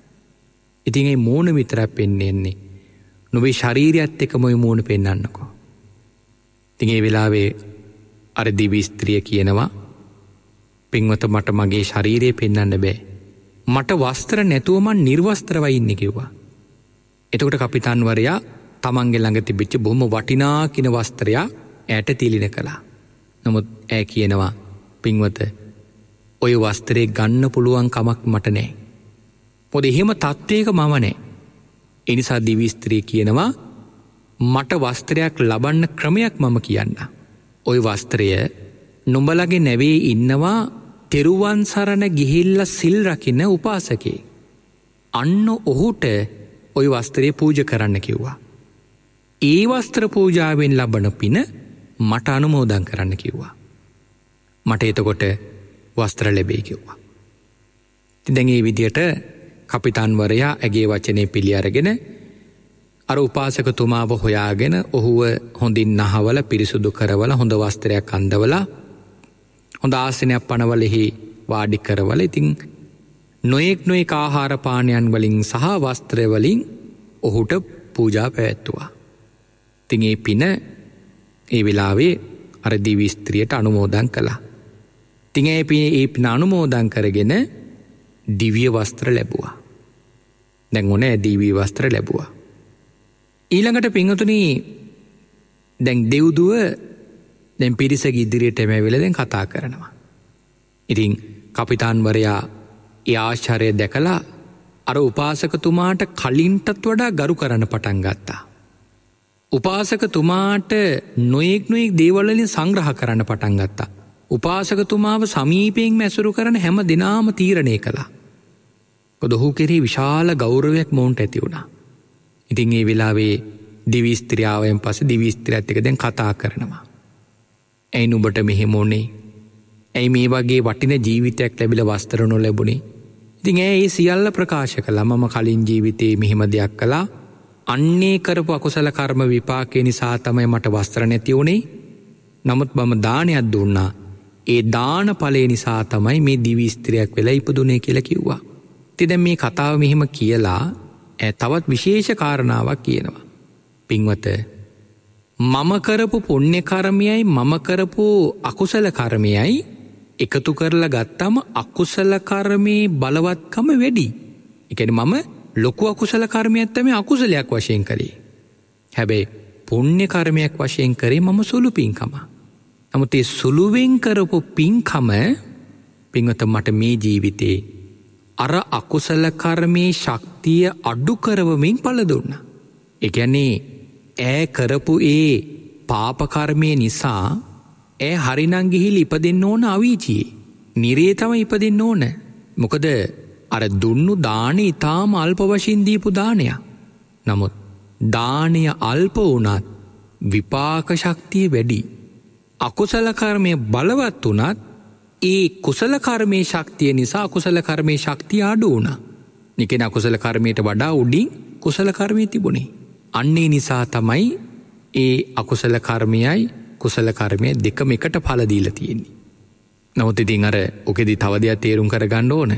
Speaker 1: ඉතින් ඒ මෝන විතරක් පෙන්න්නේ. නුඹේ ශරීරයත් එක්කම ওই මෝන පෙන්වන්නකෝ. ඉතින් ඒ වෙලාවේ අර දිවි ස්ත්‍රිය කියනවා පින්වත මට මගේ ශරීරය පෙන්වන්න බෑ. මට වස්ත්‍ර නැතුව මං නිර්වස්ත්‍රවයි ඉන්නේ කිව්වා. එතකොට කපිතාන්වරයා තමන්ගේ ළඟ තිබිච්ච බොහොම වටිනා කින වස්ත්‍රය ඈට තිලින කළා. නමුත් ඈ කියනවා පින්වත ඔය වස්ත්‍රේ ගන්න පුළුවන් කමක් මට නැහැ. මොකද එහෙම තත්ත්වයක මම නැහැ. ඒ නිසා දිවි ස්ත්‍රිය කියනවා මට වස්ත්‍රයක් ලබන්න ක්‍රමයක් මම කියන්න. ওই වස්ත්‍රය නුඹලගේ නැවේ ඉන්නවා තෙරුවන් සරණ ගිහිල්ලා සිල් රකින්න උපාසකේ. අන්න ඔහුට ওই වස්ත්‍රය පූජා කරන්න කිව්වා. ඒ වස්ත්‍ර පූජාවෙන් ලබන පින මට අනුමෝදන් කරන්න කිව්වා. මට එතකොට වස්ත්‍ර ලැබෙයි කිව්වා. ඉතින් දැන් මේ විදියට කපිතාන්වරයා ඇගේ වචනේ පිළි අරගෙන අර උපාසකතුමාව හොයාගෙන ඔහුව හොඳින් නහවල පිරිසුදු කරවලා හොඳ වස්ත්‍රයක් අඳවලා හොඳ ආසනයක් පනවලෙහි වාඩි කරවලා ඉතින් නොයෙක් නොයෙක් ආහාර පානයන් වලින් සහ වස්ත්‍ර වලින් ඔහුට පූජා පැවැත්තුවා. ඉතින් ඒ පින ඒ වෙලාවේ අර දිවි ස්ත්‍රියට අනුමෝදන් කළා. ඉතින් ඒ පින ඒ පින අනුමෝදන් කරගෙන දිව්‍ය වස්ත්‍ර ලැබුවා. දැන් ඕනේ දිව්‍ය වස්ත්‍ර ලැබුවා. ඊළඟට පින්වතුනි දැන් දෙව්දුව දැන් පිරිසගේ ඉදිරියට එමෙවිලා දැන් කතා කරනවා. ඉතින් කපිතාන්වරයා ඒ ආශ්චර්යය දැකලා අර උපාසකතුමාට කලින්ටත් වඩා ගරු කරන්න පටන් ගත්තා. උපාසකතුමාට නොයෙක් නොයෙක් දේවල් වලින් සංග්‍රහ කරන්න පටන් ගත්තා. උපාසකතුමාව සමීපයෙන් මැසුරු කරන හැම දිනාම තීරණය කළා. මොකද ඔහු කෙරෙහි විශාල ගෞරවයක් මොවුන්ට ඇති වුණා. ඉතින් ඒ වෙලාවේ දිවි ස්ත්‍රියාවෙන් පස්සේ දිවි ස්ත්‍රියත් එක්ක දැන් කතා කරනවා. ඇයි නුඹට මෙහෙම වුනේ? ඇයි මේ වගේ වටින ජීවිතයක් ලැබිලා වස්ත්‍ර නොලැබුණේ? ඉතින් ඇය ඒ සියල්ල ප්‍රකාශ කළා. මම කලින් ජීවිතේ මෙහෙම දෙයක් කළා. අන්නේ කරපු අකුසල කර්ම විපාකේ නිසා තමයි මට වස්ත්‍ර නැති වුනේ. නමුත් මම දානයක් දුන්නා. ඒ දාන ඵලය නිසා තමයි මේ දිවි ස්ත්‍රියක් වෙලා ඉපදුනේ කියලා කිව්වා. ඉතින් දැන් මේ කතාව මෙහෙම කියලා ඈ තවත් විශේෂ කාරණාවක් කියනවා. පින්වත, මම කරපු පුණ්‍ය කර්මයයි මම කරපු අකුසල කර්මයයි එකතු කරලා ගත්තම අකුසල කර්මේ බලවත්කම වැඩි. ඒ කියන්නේ මම ලොකු අකුසල කර්මයක් තමයි අකුසලයක් වශයෙන් කරේ. හැබැයි පුණ්‍ය කර්මයක් වශයෙන් කරේ මම සුළු පින්කම. නමුත් ඒ සුළුවෙන් කරපු පින්කම පින්වත මට මේ ජීවිතේ අර අකුසල කර්මේ ශක්තිය අඩු කරවමින් ඵල දුන්නා. ඒ කියන්නේ ඈ කරපු ඒ පාප කර්මය නිසා ඈ හරිනම් ගිහිලි ඉපදෙන්න ඕන අවීචියේ. නිරේ තමයි ඉපදෙන්න ඕන. මොකද අර දුන්නු දානෙ ඊටාම අල්ප වශයෙන් දීපු දානයක්. නමුත් දානය අල්ප වුණත් විපාක ශක්තිය වැඩි. අකුසල කර්මය බලවත් වුණත් ඒ කුසල කර්මයේ ශක්තිය නිසා අකුසල කර්මයේ ශක්තිය අඩු වුණා. නිකන් අකුසල කර්මයට වඩා උඩින් කුසල කර්මය තිබුණේ. අන්නේ නිසා තමයි ඒ අකුසල කර්මයයි කුසල කර්මය දෙකම එකට ඵල දීලා තියෙන්නේ. නමුත් ඉතින් අර ඔකෙදි තව දෙයක් තේරුම් කරගන්න ඕන.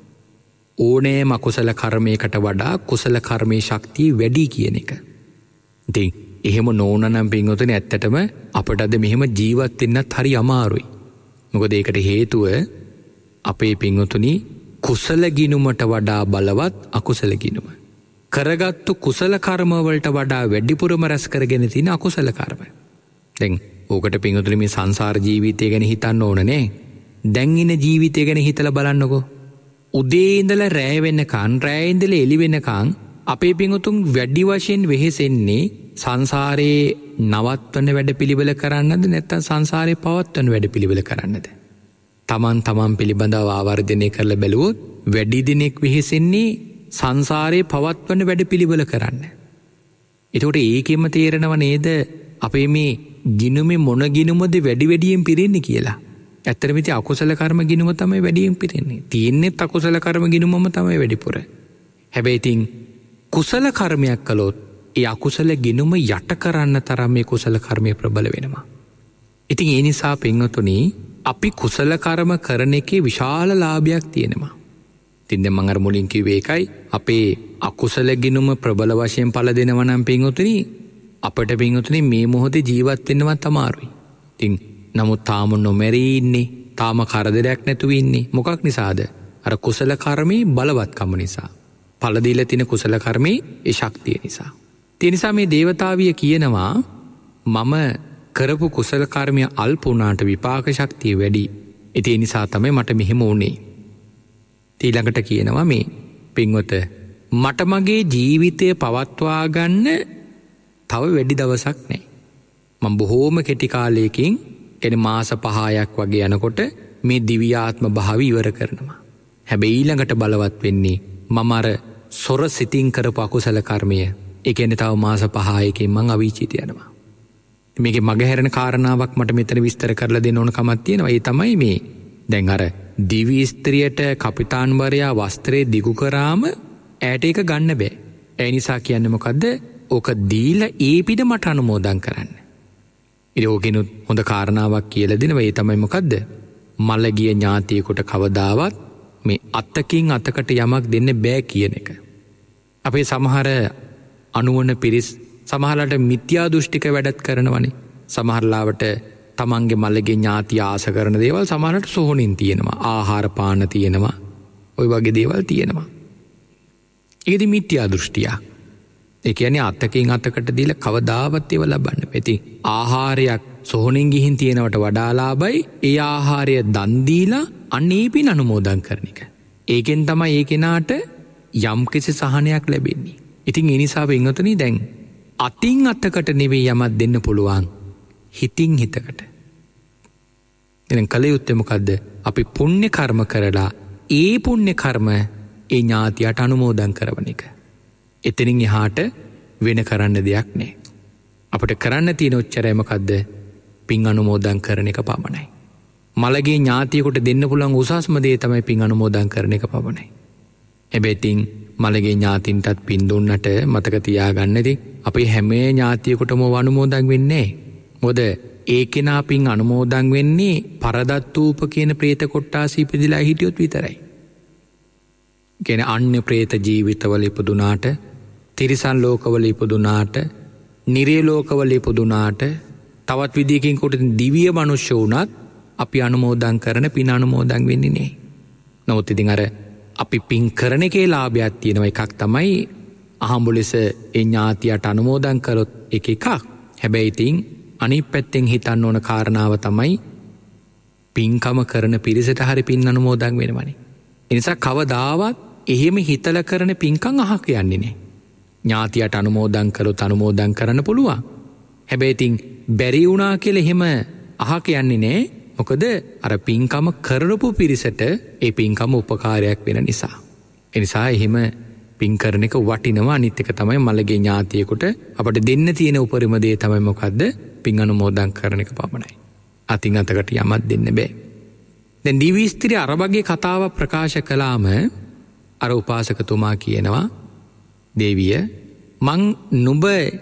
Speaker 1: ඕනෑම අකුසල කර්මයකට වඩා කුසල කර්මයේ ශක්තිය වැඩි කියන එක. ඉතින් එහෙම නොවුනනම් පින්වතුනි ඇත්තටම අපට අද මෙහෙම ජීවත් වෙන්නත් හරි අමාරුයි. මොකද ඒකට හේතුව අපේ පින්වතුනි කුසල ගිනුමට වඩා බලවත් අකුසල ගිනුම. කරගත්තු කුසල කර්ම වලට වඩා වැඩිපුරම රැස් කරගෙන තියෙන අකුසල කර්ම. දැන් ඕකට පින්වතුනි මේ සංසාර ජීවිතය ගැන හිතන්න ඕන නේ. දැන් ඉන ජීවිතය ගැන හිතලා බලන්නකෝ. උදේ ඉඳලා රැය වෙනකන් රැය ඉඳලා එළි වෙනකන් අපේ පින්වතුන් වැඩි වශයෙන් වෙහෙසෙන්නේ සංසාරේ නවත්වන වැඩපිළිවෙල කරන්නද නැත්නම් සංසාරේ පවත්වන වැඩපිළිවෙල කරන්නද? තමන් තමන් පිළිබඳව ආවර්ජනය කරලා බැලුවොත් වැඩි දිනෙක වෙහෙසෙන්නේ සංසාරේ පවත්වන වැඩපිළිවෙල කරන්න. ඒකට ඒකෙම තේරෙනව නේද අපේ මේ ගිනුමේ මොන ගිනුමද වැඩි වැඩියෙන් පිරෙන්නේ කියලා. ඇත්තටම ඉතින් අකුසල කර්ම ගිනුම තමයි වැඩියෙන් පිරෙන්නේ. තියෙන්නේත් අකුසල කර්ම ගිනුමම තමයි වැඩිපුර. හැබැයි ඉතින් කුසල කර්මයක් කළොත් ඒ අකුසල ගිනුම යට කරන්න තරම් මේ කුසල කර්මය ප්‍රබල වෙනවා. ඉතින් ඒ නිසා පින්වතුනි අපි කුසල කර්ම කරන එකේ විශාල ලාභයක් තියෙනවා. ඉතින් දැන් මම අර මුලින් කිව්වේ ඒකයි අපේ අකුසල ගිනුම ප්‍රබල වශයෙන් ඵල දෙනවා නම් පින්වතුනි අපට පින්වතුනි මේ මොහොතේ ජීවත් වෙන්නවත් අමාරුයි. ඉතින් නමුත් තාම නොමැරී ඉන්නේ, තාම කරදරයක් නැතුව ඉන්නේ. මොකක් නිසාද? අර කුසල කර්මේ බලවත්කම නිසා. ඵල දීලා තියෙන කුසල කර්මේ ඒ ශක්තිය නිසා. ඒ නිසා මේ දේවතාවිය කියනවා මම කරපු කුසල කර්මය අල්ප වුණාට විපාක ශක්තිය වැඩි. ඒ නිසා තමයි මට මෙහෙම වුනේ. ඊළඟට කියනවා මේ පින්වත මට මගේ ජීවිතය පවත්වා ගන්න තව වැඩි දවසක් නැහැ. මම බොහෝම කෙටි කාලයකින් කියන්නේ මාස පහක් වගේ යනකොට මේ දිව්‍යාත්ම භාවය ඉවර කරනවා. හැබැයි ඊළඟට බලවත් වෙන්නේ මම අර සොර සිතින් කරපු අකුසල කර්මය. ඒ කියන්නේ තව මාස පහකින් මං අවීචිත යනවා. මේකේ මගහැරෙන කාරණාවක් මට මෙතන විස්තර කරලා දෙන්න ඕන කමක් තියෙනවා. ඒ තමයි මේ දැන් අර දිවි ස්ත්‍රියට කපිතාන්වරයා වස්ත්‍රේ දිගු කරාම ඈට ඒක ගන්න බෑ. ඒ නිසා කියන්නේ මොකද්ද? ඕක දීලා ඒ පිට මට අනුමෝදන් කරන්න. ඉතින් ඕකෙනුත් හොඳ කාරණාවක් කියලා දෙනවා. ඒ තමයි මොකද්ද? මළගිය ඥාතියෙකුට කවදාවත් මේ අතකින් අතකට යමක් දෙන්න බෑ කියන එක. අපේ සමහර අනුවන පිරිස් සමහරලාට මිත්‍යා දෘෂ්ටික වැඩත් කරනවනේ. සමහරලාවට තමන්ගේ මළගේ ඥාතිය ආස කරන දේවල් සමහරලාට සෝහනින් තියෙනවා. ආහාර පාන තියෙනවා. ওই වගේ දේවල් තියෙනවා. ඒකදී මිත්‍යා දෘෂ්ටිය. ඒ කියන්නේ අතකින් අතකට දීලා කවදාවත් ඒව ලබන්න බැහැ. ඉතින් ආහාරයක් සෝහනින් ගිහින් තියෙනවට වඩා ලාභයි ඒ ආහාරය දන් දීලා අන්නේ පින් අනුමෝදන් කරන එක. ඒකෙන් තමයි ඒ කෙනාට යම්කිසි සහනයක් ලැබෙන්නේ. ඉතින් ඒ නිසා වෙන්වතුනි දැන් අතින් අතකට නෙවෙයි යමක් දෙන්න පුළුවන් හිතින් හිතකට. දැන් කල යුත්තේ මොකද්ද? අපි පුණ්‍ය කර්ම කරලා ඒ පුණ්‍ය කර්ම ඒ ඥාතියට අනුමෝදන් කරවන එක. එතනින් එහාට වෙන කරන්න දෙයක් නැහැ. අපිට කරන්න තියෙන ඔච්චරයි මොකද්ද? පින් අනුමෝදන් කරන එක පමණයි. මලගේ ඥාතියෙකුට දෙන්න පුළුවන් උසස්ම දේ තමයි පින් අනුමෝදන් කරන එක පමණයි. හැබැයි තින් මලගේ ඥාතින්ටත් පින් දුන්නට මතක තියාගන්න ඉතින් අපි හැම ඥාතියෙකුටම අනුමෝදන් වෙන්නේ නැහැ. මොකද ඒ කෙනා පින් අනුමෝදන් වෙන්නේ පරදත්තූප කියන പ്രേත කොට්ටාසී ඉපදිලා හිටියොත් විතරයි. කියන්නේ අන්‍ය പ്രേත ජීවිතවල ඉපදුනාට, තිරිසන් ලෝකවල ඉපදුනාට, නිරේ ලෝකවල ඉපදුනාට, තවත් විදියකින් කොට දිව්‍ය මනුෂ්‍ය වුණත් අපි අනුමෝදන් කරන පින් අනුමෝදන් වෙන්නේ නැහැ. නමුත් ඉතින් අර අපි පින් කරන එකේ ලාභයක් තියෙනවා. එකක් තමයි අහඹු ලෙස ඒ ඥාතියට අනුමෝදන් කරොත් එක එකක්. හැබැයි ඉතින් අනිත් පැත්තෙන් හිතන්න ඕන කාරණාව තමයි පින්කම කරන පිරිසට හරි පින් අනුමෝදන් වෙනවනේ. ඒ නිසා කවදාවත් එහෙම හිතලා කරන පින්කම් අහක යන්නේ නැහැ. ඥාතියට අනුමෝදන් කරොත් අනුමෝදන් කරන්න පුළුවන්. හැබැයි ඉතින් බැරි වුණා කියලා එහෙම අහක යන්නේ නැහැ. මොකද අර පින්කම කරපු පිරිසට ඒ පින්කම උපකාරයක් වෙන නිසා. ඒ නිසා එහෙම පින් කරන එක වටිනවා. අනිත් එක තමයි මලගේ ඥාතියෙකුට අපිට දෙන්න තියෙන උපරිම දේ තමයි මොකද්ද? පින් අනුමෝදන් කරන එක පමණයි. අතින් අතකට යමක් දෙන්න බෑ. දැන් දිවි ස්ත්‍රී අරබගේ කතාව ප්‍රකාශ කළාම අර උපාසකතුමා කියනවා දේවිය මං නුඹ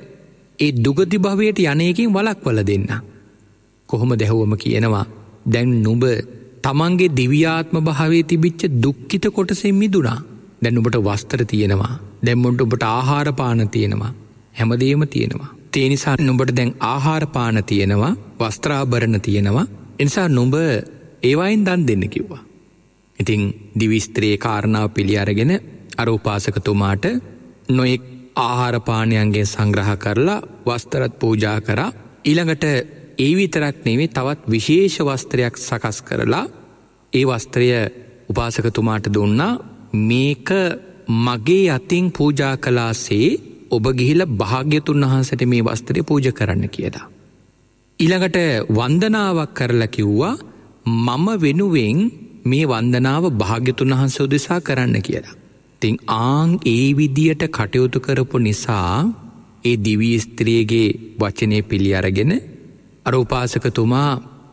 Speaker 1: ඒ දුගති භවයට යන්නේකින් වළක්වලා දෙන්න. කොහොමද ඇහුවම කියනවා දැන් නුඹ තමන්ගේ දිව්‍යාත්ම භාවයේ තිබිච්ච දුක්ඛිත කොටසෙන් මිදුණා. දැන් නුඹට වස්ත්‍ර තියෙනවා. දැන් නුඹට ආහාර පාන තියෙනවා. හැමදේම තියෙනවා. ඒ නිසා නුඹට දැන් ආහාර පාන තියෙනවා, වස්ත්‍රාභරණ තියෙනවා. ඒ නිසා නුඹ ඒවයින් දන් දෙන්න කිව්වා. ඉතින් දිවි ස්ත්‍රියේ කාරණාව පිළි අරගෙන අර උපාසකතුමාට නොඑක් ආහාර පානයන්ගෙන් සංග්‍රහ කරලා වස්ත්‍රත් පූජා කරා. ඊළඟට ඒ විතරක් නෙවෙයි තවත් විශේෂ වස්ත්‍රයක් සකස් කරලා ඒ වස්ත්‍රය උපාසකතුමාට දුන්නා. මේක මගේ අතින් පූජා කළාසේ ඔබ ගිහිලා භාග්‍යතුන් වහන්සේට මේ වස්ත්‍රය පූජා කරන්න කියලා. ඊළඟට වන්දනාවක් කරලා කිව්වා මම වෙනුවෙන් මේ වන්දනාව භාග්‍යතුන් වහන්සේ උදෙසා කරන්න කියලා. ඉතින් ආන් ඒ විදියට කටයුතු කරපු නිසා ඒ දිව්‍ය ස්ත්‍රියගේ වචනේ පිළි අරගෙන අර උපාසකතුමා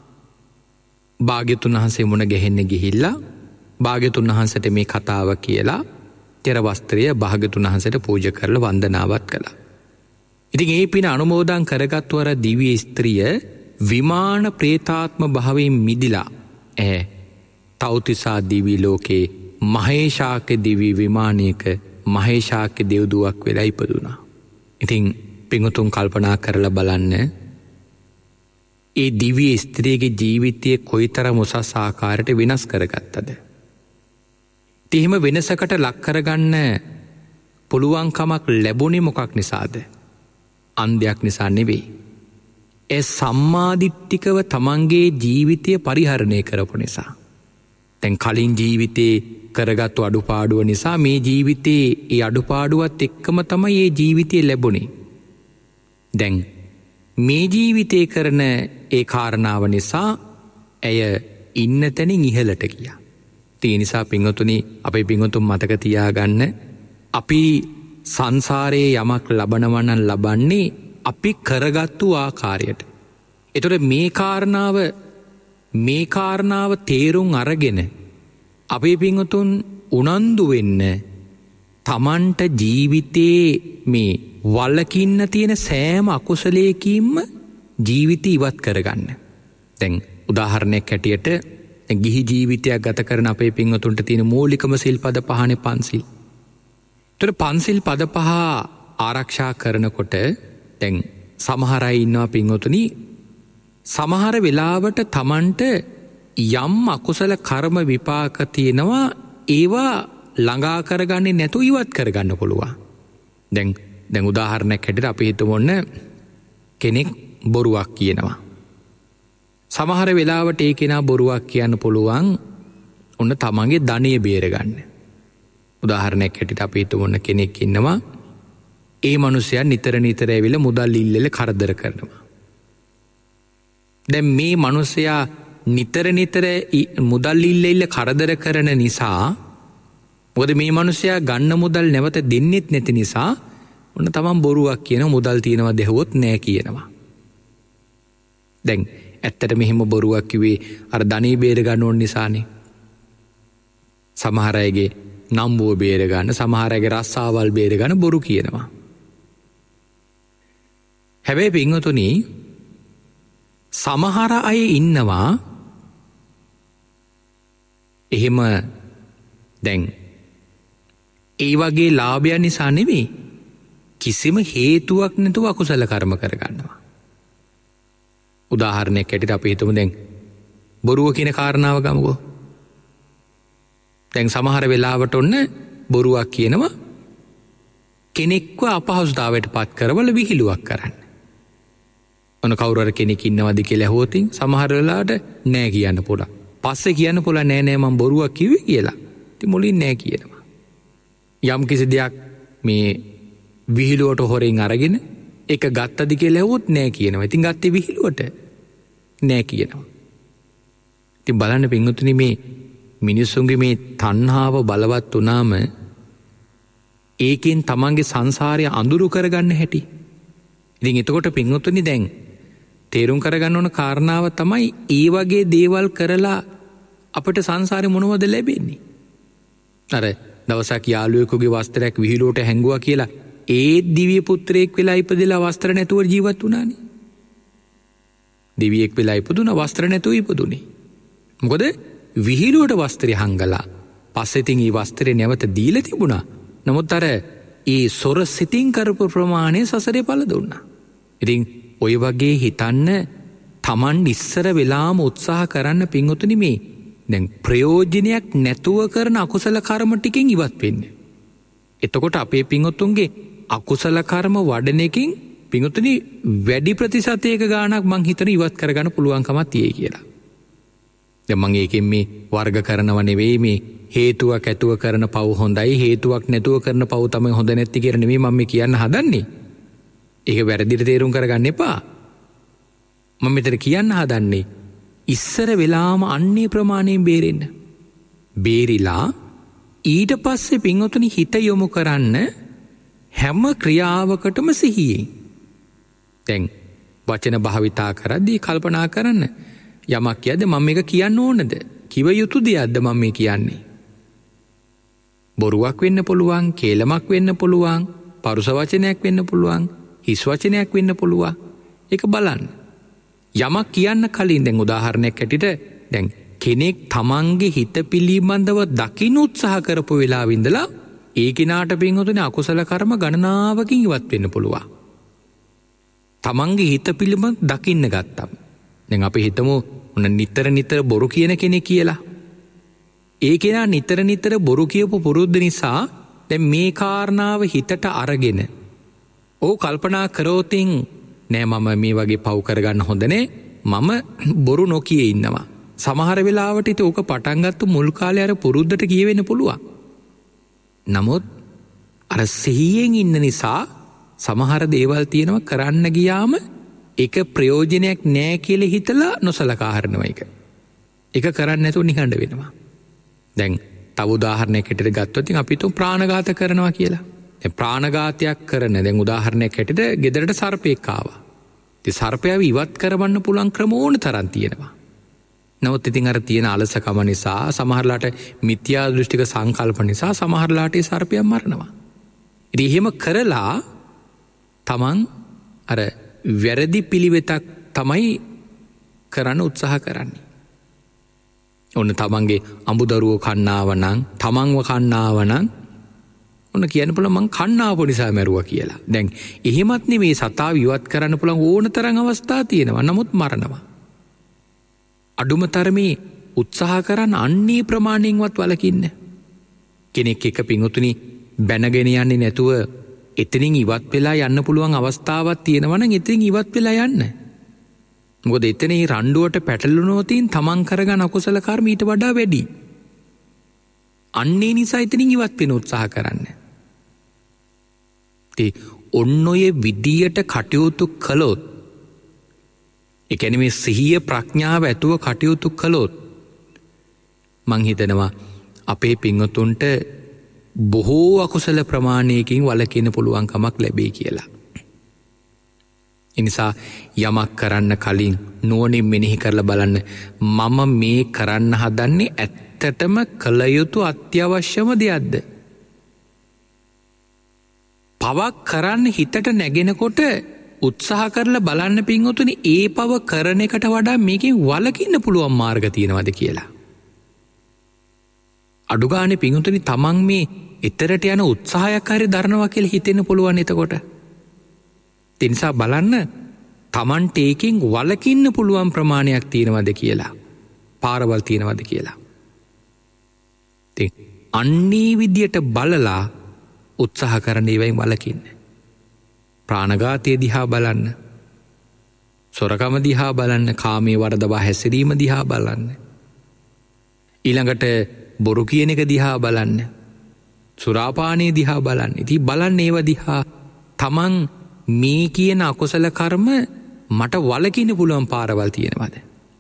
Speaker 1: භාග්‍යතුන් වහන්සේ මුණ ගැහෙන්න ගිහිල්ලා භාග්‍යතුන් වහන්සේට මේ කතාව කියලා තෙර වස්ත්‍රය භාග්‍යතුන් වහන්සේට පූජා කරලා වන්දනාවත් කළා. ඉතින් ඒ පින අනුමෝදන් කරගත්තු අර දිව්‍ය ස්ත්‍රිය විමාන ප්‍රේතාත්ම භාවයෙන් මිදිලා ඈ තෞතිසා දිවි ලෝකේ මහේශාක්‍ය දිවි විමානයක මහේශාක්‍ය දෙව්දුවක් වෙලා ඉපදුනා. ඉතින් පිඟුතුන් කල්පනා කරලා බලන්න ඒ දිව්‍ය ස්ත්‍රියගේ ජීවිතය කොයිතරම් උසස් ආකාරයට වෙනස් කරගත්තද? එහෙම වෙනසකට ලක් කරගන්න පුළුවන්කමක් ලැබුණේ මොකක් නිසාද? අන්ධයක් නිසා නෙවෙයි. ඒ සම්මාදිට්ඨිකව තමන්ගේ ජීවිතය පරිහරණය කරපු නිසා. දැන් කලින් ජීවිතේ කරගත්තු අඩුපාඩුව නිසා මේ ජීවිතේ ඒ අඩුපාඩුවත් එක්කම තමයි මේ ජීවිතය ලැබුණේ. දැන් මේ ජීවිතේ කරන ඒ කාරණාව නිසා ඇය ඉන්න තැනින් ඉහළට ගියා. ඒ නිසා පින්වතුනි අපේ පින්වතුන් මතක තියාගන්න අපි සංසාරයේ යමක් ලබනවා නම් ලබන්නේ අපි කරගත්තු ආකාරයට. ඒතකොට මේ කාරණාව මේ කාරණාව තේරුම් අරගෙන අපේ පින්වතුන් උනන්දු වෙන්න තමන්ට ජීවිතේ මේ වලකින්න තියෙන සෑම අකුසලයකින්ම ජීවිතය ඉවත් කරගන්න. දැන් උදාහරණයක් හැටියට ගිහි ජීවිතයක් ගත කරන අපේ පින්වතුන්ට තියෙන මූලිකම සිල්පද පහනේ පන්සිල්. ඒතර පන්සිල් පද පහ ආරක්ෂා කරනකොට දැන් සමහර අය ඉන්නවා පින්වතුනි සමහර වෙලාවට තමන්ට යම් අකුසල කර්ම විපාක තියෙනවා ඒවා ළඟා කරගන්නේ නැතුව ඉවත් කරගන්න පුළුවන්. දැන් දැන් උදාහරණයක් හැටියට අපි හිතමු ඔන්න කෙනෙක් බොරුවක් කියනවා. සමහර වෙලාවට ඒ කෙනා බොරුවක් කියන්න පුළුවන් ඔන්න තමන්ගේ ධනය බේරගන්න. උදාහරණයක් හැටියට අපි හිතමු ඔන්න කෙනෙක් ඉන්නවා ඒ මනුස්සයා නිතර නිතර ඇවිල්ලා මුදල් ඉල්ලල කරදර කරනවා. දැන් මේ මනුස්සයා නිතර නිතර මුදල් ඉල්ල කරදර කරන නිසා මොකද මේ මනුස්සයා ගන්න මුදල් නැවත දෙන්නෙත් නැති නිසා ඔන්න තමන් බොරුවක් කියන මුදල් තියෙනවා දෙහුවොත් නෑ කියනවා. දැන් ඇත්තට මෙහෙම බොරුවක් කිව්වේ අර ධනෙ බේර ගන්න ඕන නිසානේ. සමහර අයගේ නම්බුව බේර ගන්න, සමහර අයගේ රස්සාවල් බේර ගන්න බොරු කියනවා. හැබැයි පින්වතුනි සමහර අය ඉන්නවා එහෙම දැන් ඒ වගේ ලාභයන් නිසා නෙවෙයි කිසිම හේතුවක් නැතුව අකුසල කර්ම කරගන්නවා. උදාහරණයක් ඇටියට අපි හිතමු දැන් බොරුව කියන කාරණාව ගමුකෝ. දැන් සමහර වෙලාවට ඔන්න බොරුවක් කියනවා කෙනෙක්ව අපහසුතාවයට පත් කරවල විහිළුවක් කරන්න. ඔන්න කවුරු හරි කෙනෙක් ඉන්නවද කියලා ඇහුවොත් සමහර වෙලාවට නෑ කියන්න පුළුවන්. පස්සේ කියන්න පුළුවන් නෑ නෑ මම බොරුවක් කිව්වේ කියලා. ඉතින් මුලින් නෑ කියනවා. යම් කිසි දෙයක් මේ විහිළුවට හොරෙන් අරගෙන ඒක ගත්තද කියලා ඇහුවොත් නෑ කියනවා. ඉතින් ගත්තේ විහිළුවට නෑ කියනවා. ඉතින් බලන්න පින්වතුනි මේ මිනිස්සුන්ගේ මේ තණ්හාව බලවත් වුණාම ඒකෙන් තමන්ගේ සංසාරය අඳුරු කරගන්න හැටි. ඉතින් එතකොට පින්වතුනි දැන් තේරුම් කරගන්න ඕන කාරණාව තමයි ඒ වගේ දේවල් කරලා අපිට සංසාරේ මොනවද ලැබෙන්නේ? අර දවසක් යාළුවෙකුගේ වස්ත්‍රයක් විහිළුවට හැංගුවා කියලා ඒ දිව්‍ය පුත්‍රයෙක් වෙලා ඉපදෙලා වස්ත්‍ර නැතුව ජීවත් වුණානේ. දිවියෙක් වෙලා ඉපදුණා වස්ත්‍ර නැතුව ඉපදුනේ. මොකද විහිළුවට වස්ත්‍රය හංගලා පස්සේ තින් ඒ වස්ත්‍රය නැවත දීලා තිබුණා. නමුත් අර ඒ සොර සිතින් කරපු ප්‍රමාණය සසරේ පළ දුන්නා. ඉතින් ඔය වගේ හිතන්න තමන් ඉස්සර වෙලාම උත්සාහ කරන්න පින්වතුනි මේ දැන් ප්‍රයෝජනයක් නැතුව කරන අකුසල කර්ම ටිකෙන් ඉවත් වෙන්න. එතකොට අපේ පින්වතුන්ගේ අකුසල කර්ම වඩන එකකින් පින්වතුනි වැඩි ප්‍රතිශතයක ගාණක් මං හිතන ඉවත් කරගන්න පුළුවන්කමක් තියෙයි කියලා. දැන් මං ඒකෙන් මේ වර්ග කරනව නෙවෙයි මේ හේතුවක් ඇතුව කරන පව් හොඳයි හේතුවක් නැතුව කරන පව් තමයි හොඳ නැති කියලා නෙවෙයි මම මේ කියන්න හදන්නේ. ඒක වැරදිට තේරුම් කරගන්න එපා. මම මෙතන කියන්න හදන්නේ ඉස්සර වෙලාම අන්නේ ප්‍රමාණයෙන් බේරෙන්න. බේරිලා ඊට පස්සේ පින්වතුනි හිත යොමු කරන්න හැම ක්‍රියාවකටම සිහියෙන්. දැන් වචන භාවිතා කරද්දී කල්පනා කරන්න යමක් කියද්දී මම මේක කියන්න ඕනද? කිව යුතු දෙයක්ද මම මේ කියන්නේ? බොරුවක් වෙන්න පුළුවන්, කේලමක් වෙන්න පුළුවන්, පරුස වචනයක් වෙන්න පුළුවන්, හිස් වචනයක් වෙන්න පුළුවන්. ඒක බලන්න. යමක් කියන්න කලින් දැන් උදාහරණයක් ඇටියට දැන් කෙනෙක් තමන්ගේ හිත පිළිබඳව දකින්න උත්සාහ කරපු වෙලාවෙ ඉඳලා ඒ කිනාට පින්වතුනි අකුසල කර්ම ගණනාවකින් ඉවත් වෙන්න පුළුවන්. තමන්ගේ හිත පිළිබඳ දකින්න ගත්තම්. දැන් අපි හිතමු උන නිතර නිතර බොරු කියන කෙනෙක් කියලා. ඒ කෙනා නිතර නිතර බොරු කියපු පුරුද්ද නිසා දැන් මේ කාරණාව හිතට අරගෙන ඕ කල්පනා කරෝතින් නෑ මම මේ වගේ පව් කරගන්න හොඳ නෑ මම බොරු නොකිය ඉන්නවා. සමහර වෙලාවට ඉතින් ඕක පටන් ගත්ත මුල් කාලේ අර පුරුද්දට කියවෙන්න පුළුවන්. නමුත් අර සිහියෙන් ඉන්න නිසා සමහර දේවල් තියෙනවා කරන්න ගියාම ඒක ප්‍රයෝජනයක් නෑ කියලා හිතලා නොසලකා හරිනවා ඒක. ඒක කරන්නේ නැතුව නිකඬ වෙනවා. දැන් තව උදාහරණයක් හැටියට ගත්තොත් ඉතින් අපි තුන් ප්‍රාණඝාත කරනවා කියලා. දැන් ප්‍රාණඝාතයක් කරන දැන් උදාහරණයක් හැටියට ගෙදරට සර්පෙක් ආවා. ඉතින් සර්පයාව ඉවත් කරවන්න පුළුවන් ක්‍රම ඕන තරම් තියෙනවා. නමුත් ඉතින් අර තියෙන අලසකම නිසා සමහරලාට මිත්‍යා දෘෂ්ටික සංකල්ප නිසා සමහරලාට ඒ සර්පයා මරනවා. ඉතින් එහෙම කරලා තමන් අර වැරදි පිළිවෙතක් තමයි කරන්න උත්සාහ කරන්නේ. ඔන්න තමන්ගේ අඹදරුවෝ කන්නාව නම් තමන්ව කන්නාව නම් ඔන්න කියන්න පුළුවන් මං කන්නාව නිසා මැරුවා කියලා. දැන් එහෙමත් නෙමේ සතාව ඉවත් කරන්න පුළුවන් ඕන තරම් අවස්ථා තියෙනවා. නමුත් මරනවා. අඩුම තරමේ උත්සාහ කරන්න අන්නේ ප්‍රමාණයෙන්වත් වලකින්න. කෙනෙක් එක පිංගුතුනි බැනගෙන යන්නේ නැතුව එතනින් ඉවත් වෙලා යන්න පුළුවන් අවස්ථාවක් තියෙනවා නම් එතනින් ඉවත් වෙලා යන්න. මොකද එතන මේ රණ්ඩුවට පැටලුණොත් තමන් කරගන්න අකුසල කර්ම ඊට වඩා වැඩි. අන්නේ නිසා ඉතින් ඉවත් වෙන උත්සාහ කරන්න. ඒ ඔන්න ඔය විදියට කටයුතු කළොත්, ඒ කියන්නේ මේ සිහිය ප්‍රඥාව ඇතුව කටයුතු කළොත් මං හිතනවා අපේ පින්වතුන්ට බොහෝ අකුසල ප්‍රමාණයකින් වළකින්න පුළුවන්කමක් ලැබෙයි කියලා. එනිසා යමක් කරන්න කලින් නුවණින් මෙනෙහි කරලා බලන්න, මම මේ කරන්න හදන්නේ ඇත්තටම කළ යුතු අත්‍යවශ්‍යම දෙයක්ද? පවක් කරන්න හිතට නැගෙනකොට උත්සාහ කරලා බලන්න පින්වතුනි, ඒ පව කරන එකට වඩා මේකෙන් වළකින්න පුළුවන් මාර්ග තියෙනවද කියලා. අඩුගානේ පින්වතුනි තමන් මේ ඊතරට යන උත්සාහයක් හරි දරනවා කියලා හිතෙන්න පුළුවන් එතකොට. ඒ නිසා බලන්න තමන්ට ඒකෙන් වළකින්න පුළුවන් ප්‍රමාණයක් තියෙනවද කියලා, පාරවල් තියෙනවද කියලා. ඉතින් අන්නේ විදියට බලලා උත්සාහ කරන ඒවායින් වළකින්න. ප්‍රාණඝාතය දිහා බලන්න, සොරකම දිහා බලන්න, කාමයේ වරදවා හැසිරීම දිහා බලන්න, ඊළඟට බොරු කියන එක දිහා බලන්න, සුරාපානයේ දිහා බලන්න. ඉතින් බලන්න ඒව දිහා තමන් මේ කියන අකුසල කර්ම මට වළකින්න පුළුවන් පාරවල් තියෙනවද?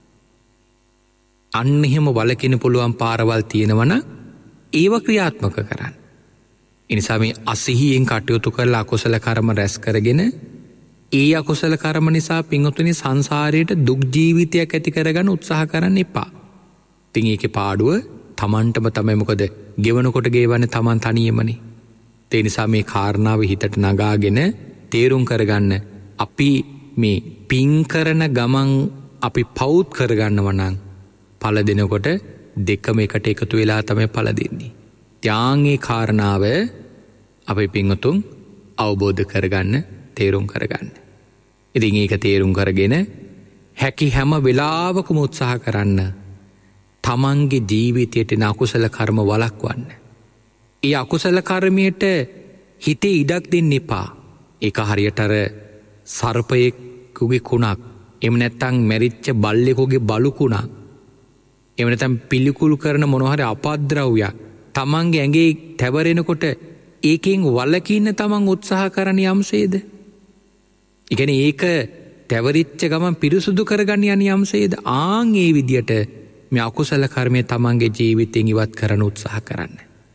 Speaker 1: අන්න එහෙම වළකින්න පුළුවන් පාරවල් තියෙනවනම් ඒව ක්‍රියාත්මක කරන්න. එනිසා මේ අසිහියෙන් කටයුතු කරලා අකුසල කර්ම රැස් කරගෙන ඒ අකුසල කර්ම නිසා පින්වතුනි සංසාරයට දුක් ජීවිතයක් ඇති කරගන්න උත්සාහ කරන්න එපා. ඉතින් ඒකේ පාඩුව තමන්ටම තමයි. මොකද ගෙවනකොට ගෙවන්නේ තමන් තනියමනේ. ඒ නිසා මේ කාරණාව හිතට නගාගෙන තේරුම් කරගන්න, අපි මේ පින් කරන ගමන් අපි පවුත් කරගන්නව නම් ඵල දෙනකොට දෙකම එකට එකතු වෙලා තමයි ඵල දෙන්නේ. ත්‍යාගයේ කාරණාව අපේ පින්වතුන් අවබෝධ කරගන්න, තේරුම් කරගන්න. ඉතින් ඒක තේරුම් කරගෙන හැකි හැම වෙලාවකම උත්සාහ කරන්න තමන්ගේ ජීවිතයට එන අකුසල කර්ම වළක්වන්න. ඒ අකුසල කර්මයට හිතේ ඉඩක් දෙන්න එපා. ඒක හරියට අර සර්පයෙකුගේ කුණක්, එහෙම නැත්නම් මැරිච්ච බල්ලෙකුගේ බලු කුණක්, එහෙම නැත්නම් පිළිකුල් කරන මොනවා හරි අපද්‍රව්‍යයක් තමන්ගේ ඇඟේ තැවරෙනකොට ඒකෙන් වළකින්න තමන් උත්සාහ කරන යම්සේද? ඒ කියන්නේ ඒක තැවරිච්ච ගමන් පිරිසුදු කරගන්න යන යම්සේද? ආන් ඒ විදියට මේ අකුසල කර්මය තමන්ගේ ජීවිතයෙන් ඉවත් කරන්න උත්සාහ කරන්න.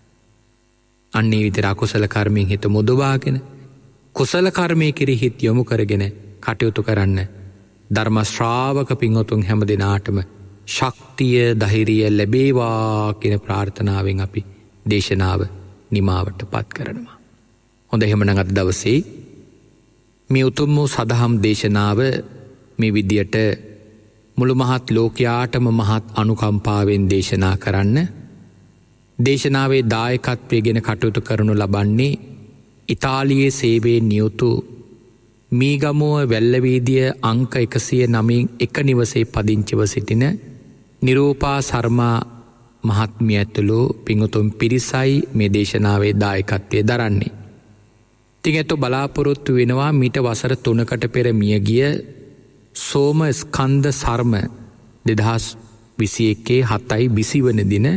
Speaker 1: අන්නේ විතර අකුසල කර්මයෙන් හිත මුදවාගෙන කුසල කර්මයේ කෙරෙහි හිත යොමු කරගෙන කටයුතු කරන්න ධර්ම ශ්‍රාවක පින්වතුන් හැම දිනාටම ශක්තිය ධෛර්යය ලැබේවා කියන ප්‍රාර්ථනාවෙන් අපි දේශනාව නිමාවට පත් කරනවා. හොඳ එහෙමනම් අද දවසේ මේ උතුම් වූ සදහම් දේශනාව මේ විදියට මුළු මහත් ලෝකයාටම මහත් අනුකම්පාවෙන් දේශනා කරන්න, දේශනාවේ දායකත්වයෙන් කටයුතු කරනු ලබන්නේ ඉතාලියේ සේවයේ නියුතු මීගමුව වැල්ලවීදිය අංක එකසිය නවයෙන් එක නිවසේ පදිංචිව සිටින නිරූපා සර්මා මහත්මිය ඇතුළු පින්වතුන් පිරිසයි මේ දේශනාවේ දායකත්වය දරන්නේ. ඉතින් ඒත් බලාපොරොත්තු වෙනවා මීට වසර තුනකට පෙර මිය ගිය සෝම ස්කන්ධ සර්ම දෙදහස් විසි එකේ හතයි විසි වන දින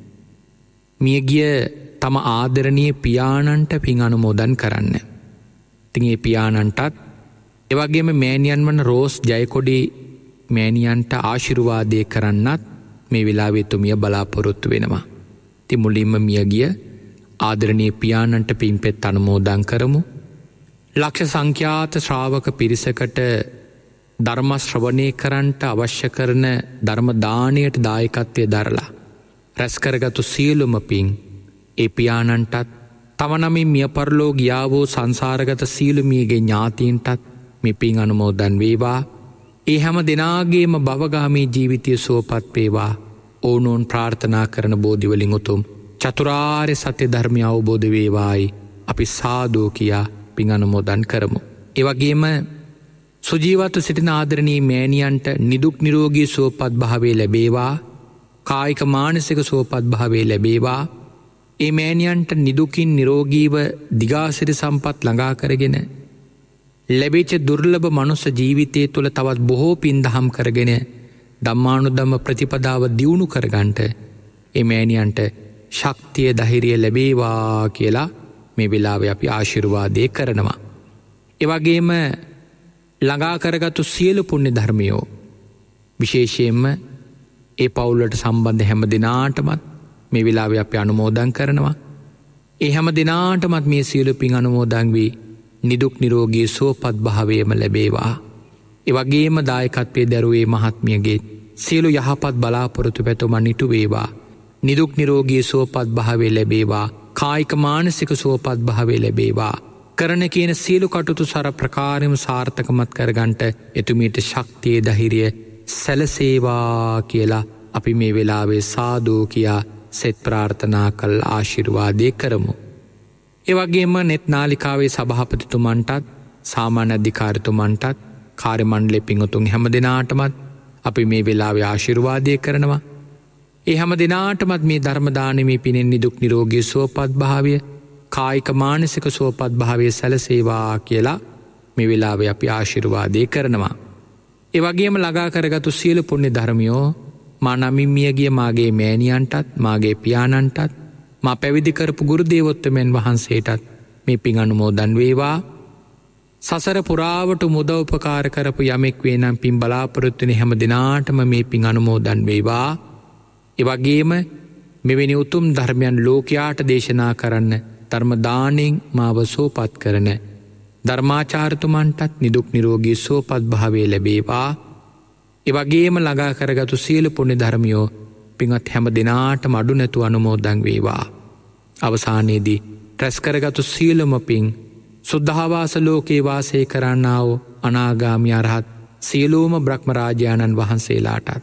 Speaker 1: මිය ගිය තම ආදරණීය පියාණන්ට පින් අනුමෝදන් කරන්න. ඉතින් ඒ පියාණන්ටත් ඒ වගේම මෑණියන් වන රෝස් ජයකොඩි මෑණියන්ට ආශිර්වාදේ කරන්නත් මේ වෙලාවේ තුමිය බලාපොරොත්තු වෙනවා. ඉතින් මුලින්ම මිය ගිය ආදරණීය පියාණන්ට පින්පෙත් අනුමෝදන් කරමු. ලක්ෂ සංඛ්‍යාත ශ්‍රාවක පිරිසකට ධර්ම ශ්‍රවණය කරන්නට අවශ්‍ය කරන ධර්ම දාණයට දායකත්වයේ දරලා රැස් කරගත්තු සියලුම පින් ඒ පියාණන්ටත් තම නමින් මිය පරලෝ ගියා වූ සංසාරගත සීලමියගේ ඥාතීන්ටත් මේ පින් අනුමෝදන් වේවා. ඒ හැම දෙනාගේම භවගාමී ජීවිතය සුවපත් වේවා. ඕනෝන් ප්‍රාර්ථනා කරන බෝධිවලින් උතුම් චතුරාර්ය සත්‍ය ධර්මය අවබෝධ වේවායි අපි සාදු කියා පින් අනුමෝදන් කරමු. ඒ වගේම සුජීවත්ව සිටින ආදරණීය මෑණියන්ට නිදුක් නිරෝගී සුවපත් භාවය ලැබේවා. කායික මානසික සුවපත් භාවය ලැබේවා. ඒ මෑණියන්ට නිදුකින් නිරෝගීව දිගාසිරි සම්පත් ළඟා කරගෙන ලැබිච්ච දුර්ලභ මනුස්ස ජීවිතය තුළ තවත් බොහෝ පින් දහම් කරගෙන ධම්මානුධම්ම ප්‍රතිපදාව දියුණු කරගන්නට ඒ මෑණියන්ට ශක්තිය ධෛර්යය ලැබේවා කියලා මේ වෙලාවේ අපි ආශිර්වාදේ කරනවා. ඒ වගේම ළඟා කරගත්තු සියලු පුණ්‍ය ධර්මියෝ විශේෂයෙන්ම ඒ පවුලට සම්බන්ධ හැම දිනාටමත් මේ වෙලාවේ අපි අනුමෝදන් කරනවා. ඒ හැම දිනාටමත් මේ සියලු පින් අනුමෝදන් වී නිදුක් නිරෝගී සුවපත් භාවයම ලැබේවා. ඒ වගේම දායකත්වයේ දරුවේ මහත්මියගේ සියලු යහපත් බලාපොරොත්තු පැතුමන් ඉටු වේවා. නිදුක් නිරෝගී සුවපත් භාවය ලැබේවා. කායික මානසික සුවපත් භාවය ලැබේවා. කරන කියන සියලු කටයුතු සර ප්‍රකාරයෙන්ම සාර්ථකමත් කරගන්නට එතුමියට ශක්තිය ධෛර්යය සැලසේවා කියලා අපි මේ වෙලාවේ සාදු කියා සෙත් ප්‍රාර්ථනා කළ ආශිර්වාදේ කරමු. ඒ වගේම net නාලිකාවේ සභාපතිතුමන්ටත් සාමාන්‍ය අධිකාරිතුමන්ටත් කාර්ය මණ්ඩලයේ පින්වතුන් හැම දිනාටමත් අපි මේ වෙලාවේ ආශිර්වාදේ කරනවා. ඒ හැම දිනාටමත් මේ ධර්ම දානමේ පිනෙන් නිදුක් නිරෝගී සුවපත් භාවය කායික මානසික සුවපත් භාවය සැලසේවා කියලා මේ වෙලාවේ අපි ආශිර්වාදේ කරනවා. ඒ වගේම ළඟා කරගත්තු සියලු පුණ්‍ය ධර්මියෝ මා නමින් මියගිය මාගේ මෑණියන්ටත් මාගේ පියාණන්ටත් මා පැවිදි කරපු ගුරු දේවෝත්තමයන් වහන්සේටත් මේ පින් අනුමෝදන් වේවා. සසර පුරාවට මුදව් උපකාර කරපු යමෙක් වේ නම් පින් බලාපොරොත්තු වෙන හැම දිනාටම මේ පින් අනුමෝදන් වේවා. ඒ වගේම මෙවැනි උතුම් ධර්මයන් ලෝකයාට දේශනා කරන්න ධර්ම දාණයෙන් මාව සෝපත් කරන ධර්මාචාර්යතුමන්ටත් නිදුක් නිරෝගී සුවපත් භාවය ලැබේවා. ඒ වගේම ළඟා කරගත්තු සියලු පුණ්‍ය ධර්මියෝ පින්වත් හැම දිනාටම අඩු නැතුව අනුමෝදන් වේවා. අවසානයේදී රැස් කරගත්තු සියලුම පින් සුද්ධාවාස ලෝකේ වාසය කරන්නා වූ අනාගාමී අරහත් සියලුම බ්‍රහ්ම රාජානන් වහන්සේලාටත්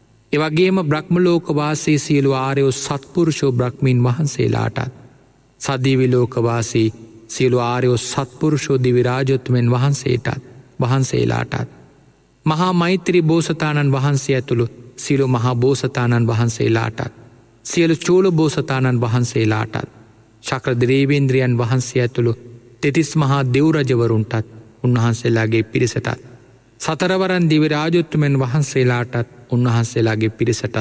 Speaker 1: ඒ වගේම බ්‍රහ්ම ලෝක වාසී සියලු ආර්යෝ සත්පුරුෂෝ බ්‍රහ්මීන් වහන්සේලාටත් සදීවි ලෝක වාසී සියලු ආර්යෝ සත්පුරුෂෝ දිවි රාජෝත්තමයන් වහන්සේටත් වහන්සේලාටත් මහා මෛත්‍රී බෝසතාණන් වහන්සේ ඇතුළු සියලු මහා බෝසතාණන් වහන්සේලාටත් සියලු චූල බෝසතාණන් වහන්සේලාටත් ශක්‍ර දේවේන්ද්‍රයන් වහන්සේ ඇතුළු තෙතිස් මහා දෙව් රජවරුන්ටත් උන්වහන්සේලාගේ පිරිසටත් සතරවරන් දිවි රාජෝත්තමයන් වහන්සේලාටත් උන්වහන්සේලාගේ පිරිසටත්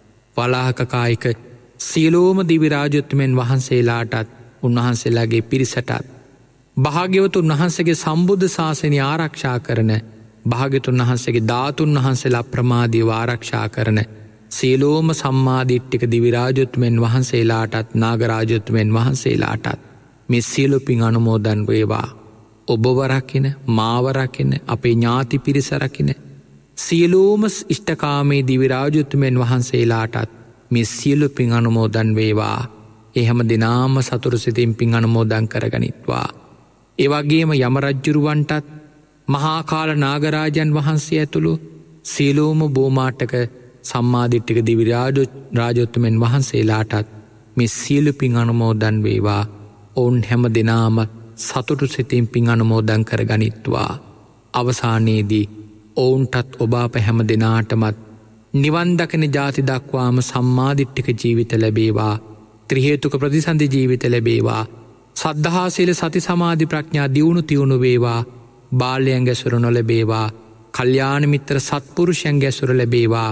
Speaker 1: වලාහක කායික සියලෝම දිවි රාජෝත්තමයන් වහන්සේලාටත් උන්වහන්සේලාගේ පිරිසටත් භාග්‍යවතුන් වහන්සේගේ සම්බුද්ධ ශාසනය ආරක්ෂා කරන භාග්‍යවතුන් වහන්සේගේ ධාතුන් වහන්සේලා ප්‍රමාදීව ආරක්ෂා කරන සියලෝම සම්මාදිට්ඨික දිවි රාජෝත්තමයන් වහන්සේලාටත් නාග රාජෝත්තමයන් වහන්සේලාටත් මේ සියලු පින් අනුමෝදන් වේවා. ඔබව රකින මාව රකින අපේ ඥාති පිරිස රකින සියලුම ඉෂ්ඨකාමී දිවි රාජෝත්තමයන් වහන්සේලාටත් මේ සියලු පින් අනුමෝදන් වේවා. ඒ හැම දිනාම සතුරු සිතින් පින් අනුමෝදන් කරගනිත්වා. ඒ වගේම යම රජුරවන්ටත් මහා කාල නාගරාජන් වහන්සේ ඇතුළු සියලුම භූමාටක සම්මාදිට්ඨික දිවි රාජෝත්තමයන් වහන්සේලාටත් මේ සියලු පින් අනුමෝදන් වේවා. ඔවුන් හැම දිනාම සතුටු සිතින් පින් අනුමෝදන් කරගනිත්වා. අවසානයේදී ඔවුන්ටත් ඔබ අප හැම දිනාටමත් නිවන් දකින ජාති දක්වාම සම්මාදිට්ඨික ජීවිත ලැබේවා. ත්‍රි හේතුක ප්‍රතිසන්දි ජීවිත ලැබේවා. සද්ධා සීල සති සමාධි ප්‍රඥා දියුණු තියුණු වේවා. බාල්‍යයන් ගැසුර නොලැබේවා. කල්යාණ මිත්‍ර සත්පුරුෂයන් ගැසුර ලැබේවා.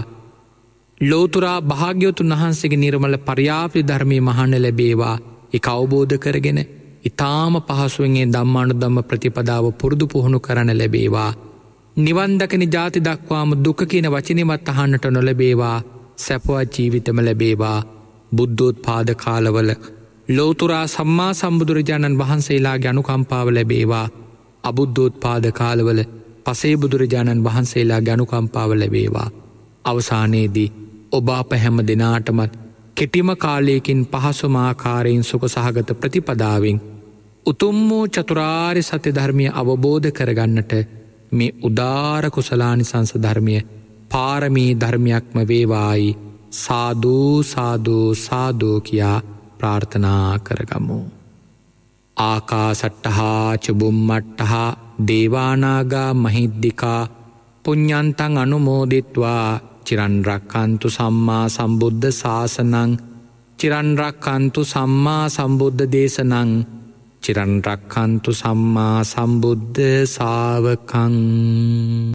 Speaker 1: ලෝතුරා භාග්‍යවතුන් වහන්සේගේ නිර්මල පර්යාප්ති ධර්මයේ මහාන ලැබේවා. ඒක අවබෝධ කරගෙන ඊ타ම පහසුවෙන් ඒ ධම්මානුධම්ම ප්‍රතිපදාව පුරුදු පුහුණු කරන්න ලැබේවා. නිවන් දකින ජාති දක්වාම දුක කියන වචනේවත් අහන්නට නොලැබේවා. සැපවත් ජීවිතම ලැබේවා. බුද්ධෝත්පාද කාලවල ලෝතුරා සම්මා සම්බුදුරජාණන් වහන්සේලාගේ අනුකම්පාව ලැබේවා. අබුද්ධෝත්පාද කාලවල පසේ බුදුරජාණන් වහන්සේලාගේ අනුකම්පාව ලැබේවා. අවසානයේදී ඔබ අප හැම දිනාටමත් කෙටිම කාලයකින් පහසුම ආකාරයෙන් සුඛ සහගත ප්‍රතිපදාවෙන් උතුම් වූ චතුරාර්ය සත්‍ය ධර්මය අවබෝධ කරගන්නට මේ උදාර කුසලානිසංස ධර්මය පාරමී ධර්මයක්ම වේවායි සාදු සාදු සාදු කියා ප්‍රාර්ථනා කරගමු. ආකාසට්ටහා චුම්මට්ටහා දේවානාගා මහිද්దికා පුඤ්ඤන්තං අනුමෝදිත්වා චිරන් රක්ඛන්තු සම්මා සම්බුද්ධ ශාසනං චිරන් රක්ඛන්තු සම්මා සම්බුද්ධ දේශනං චිරන් රක්ඛන්තු සම්මා සම්බුද්ධ ශාවකං.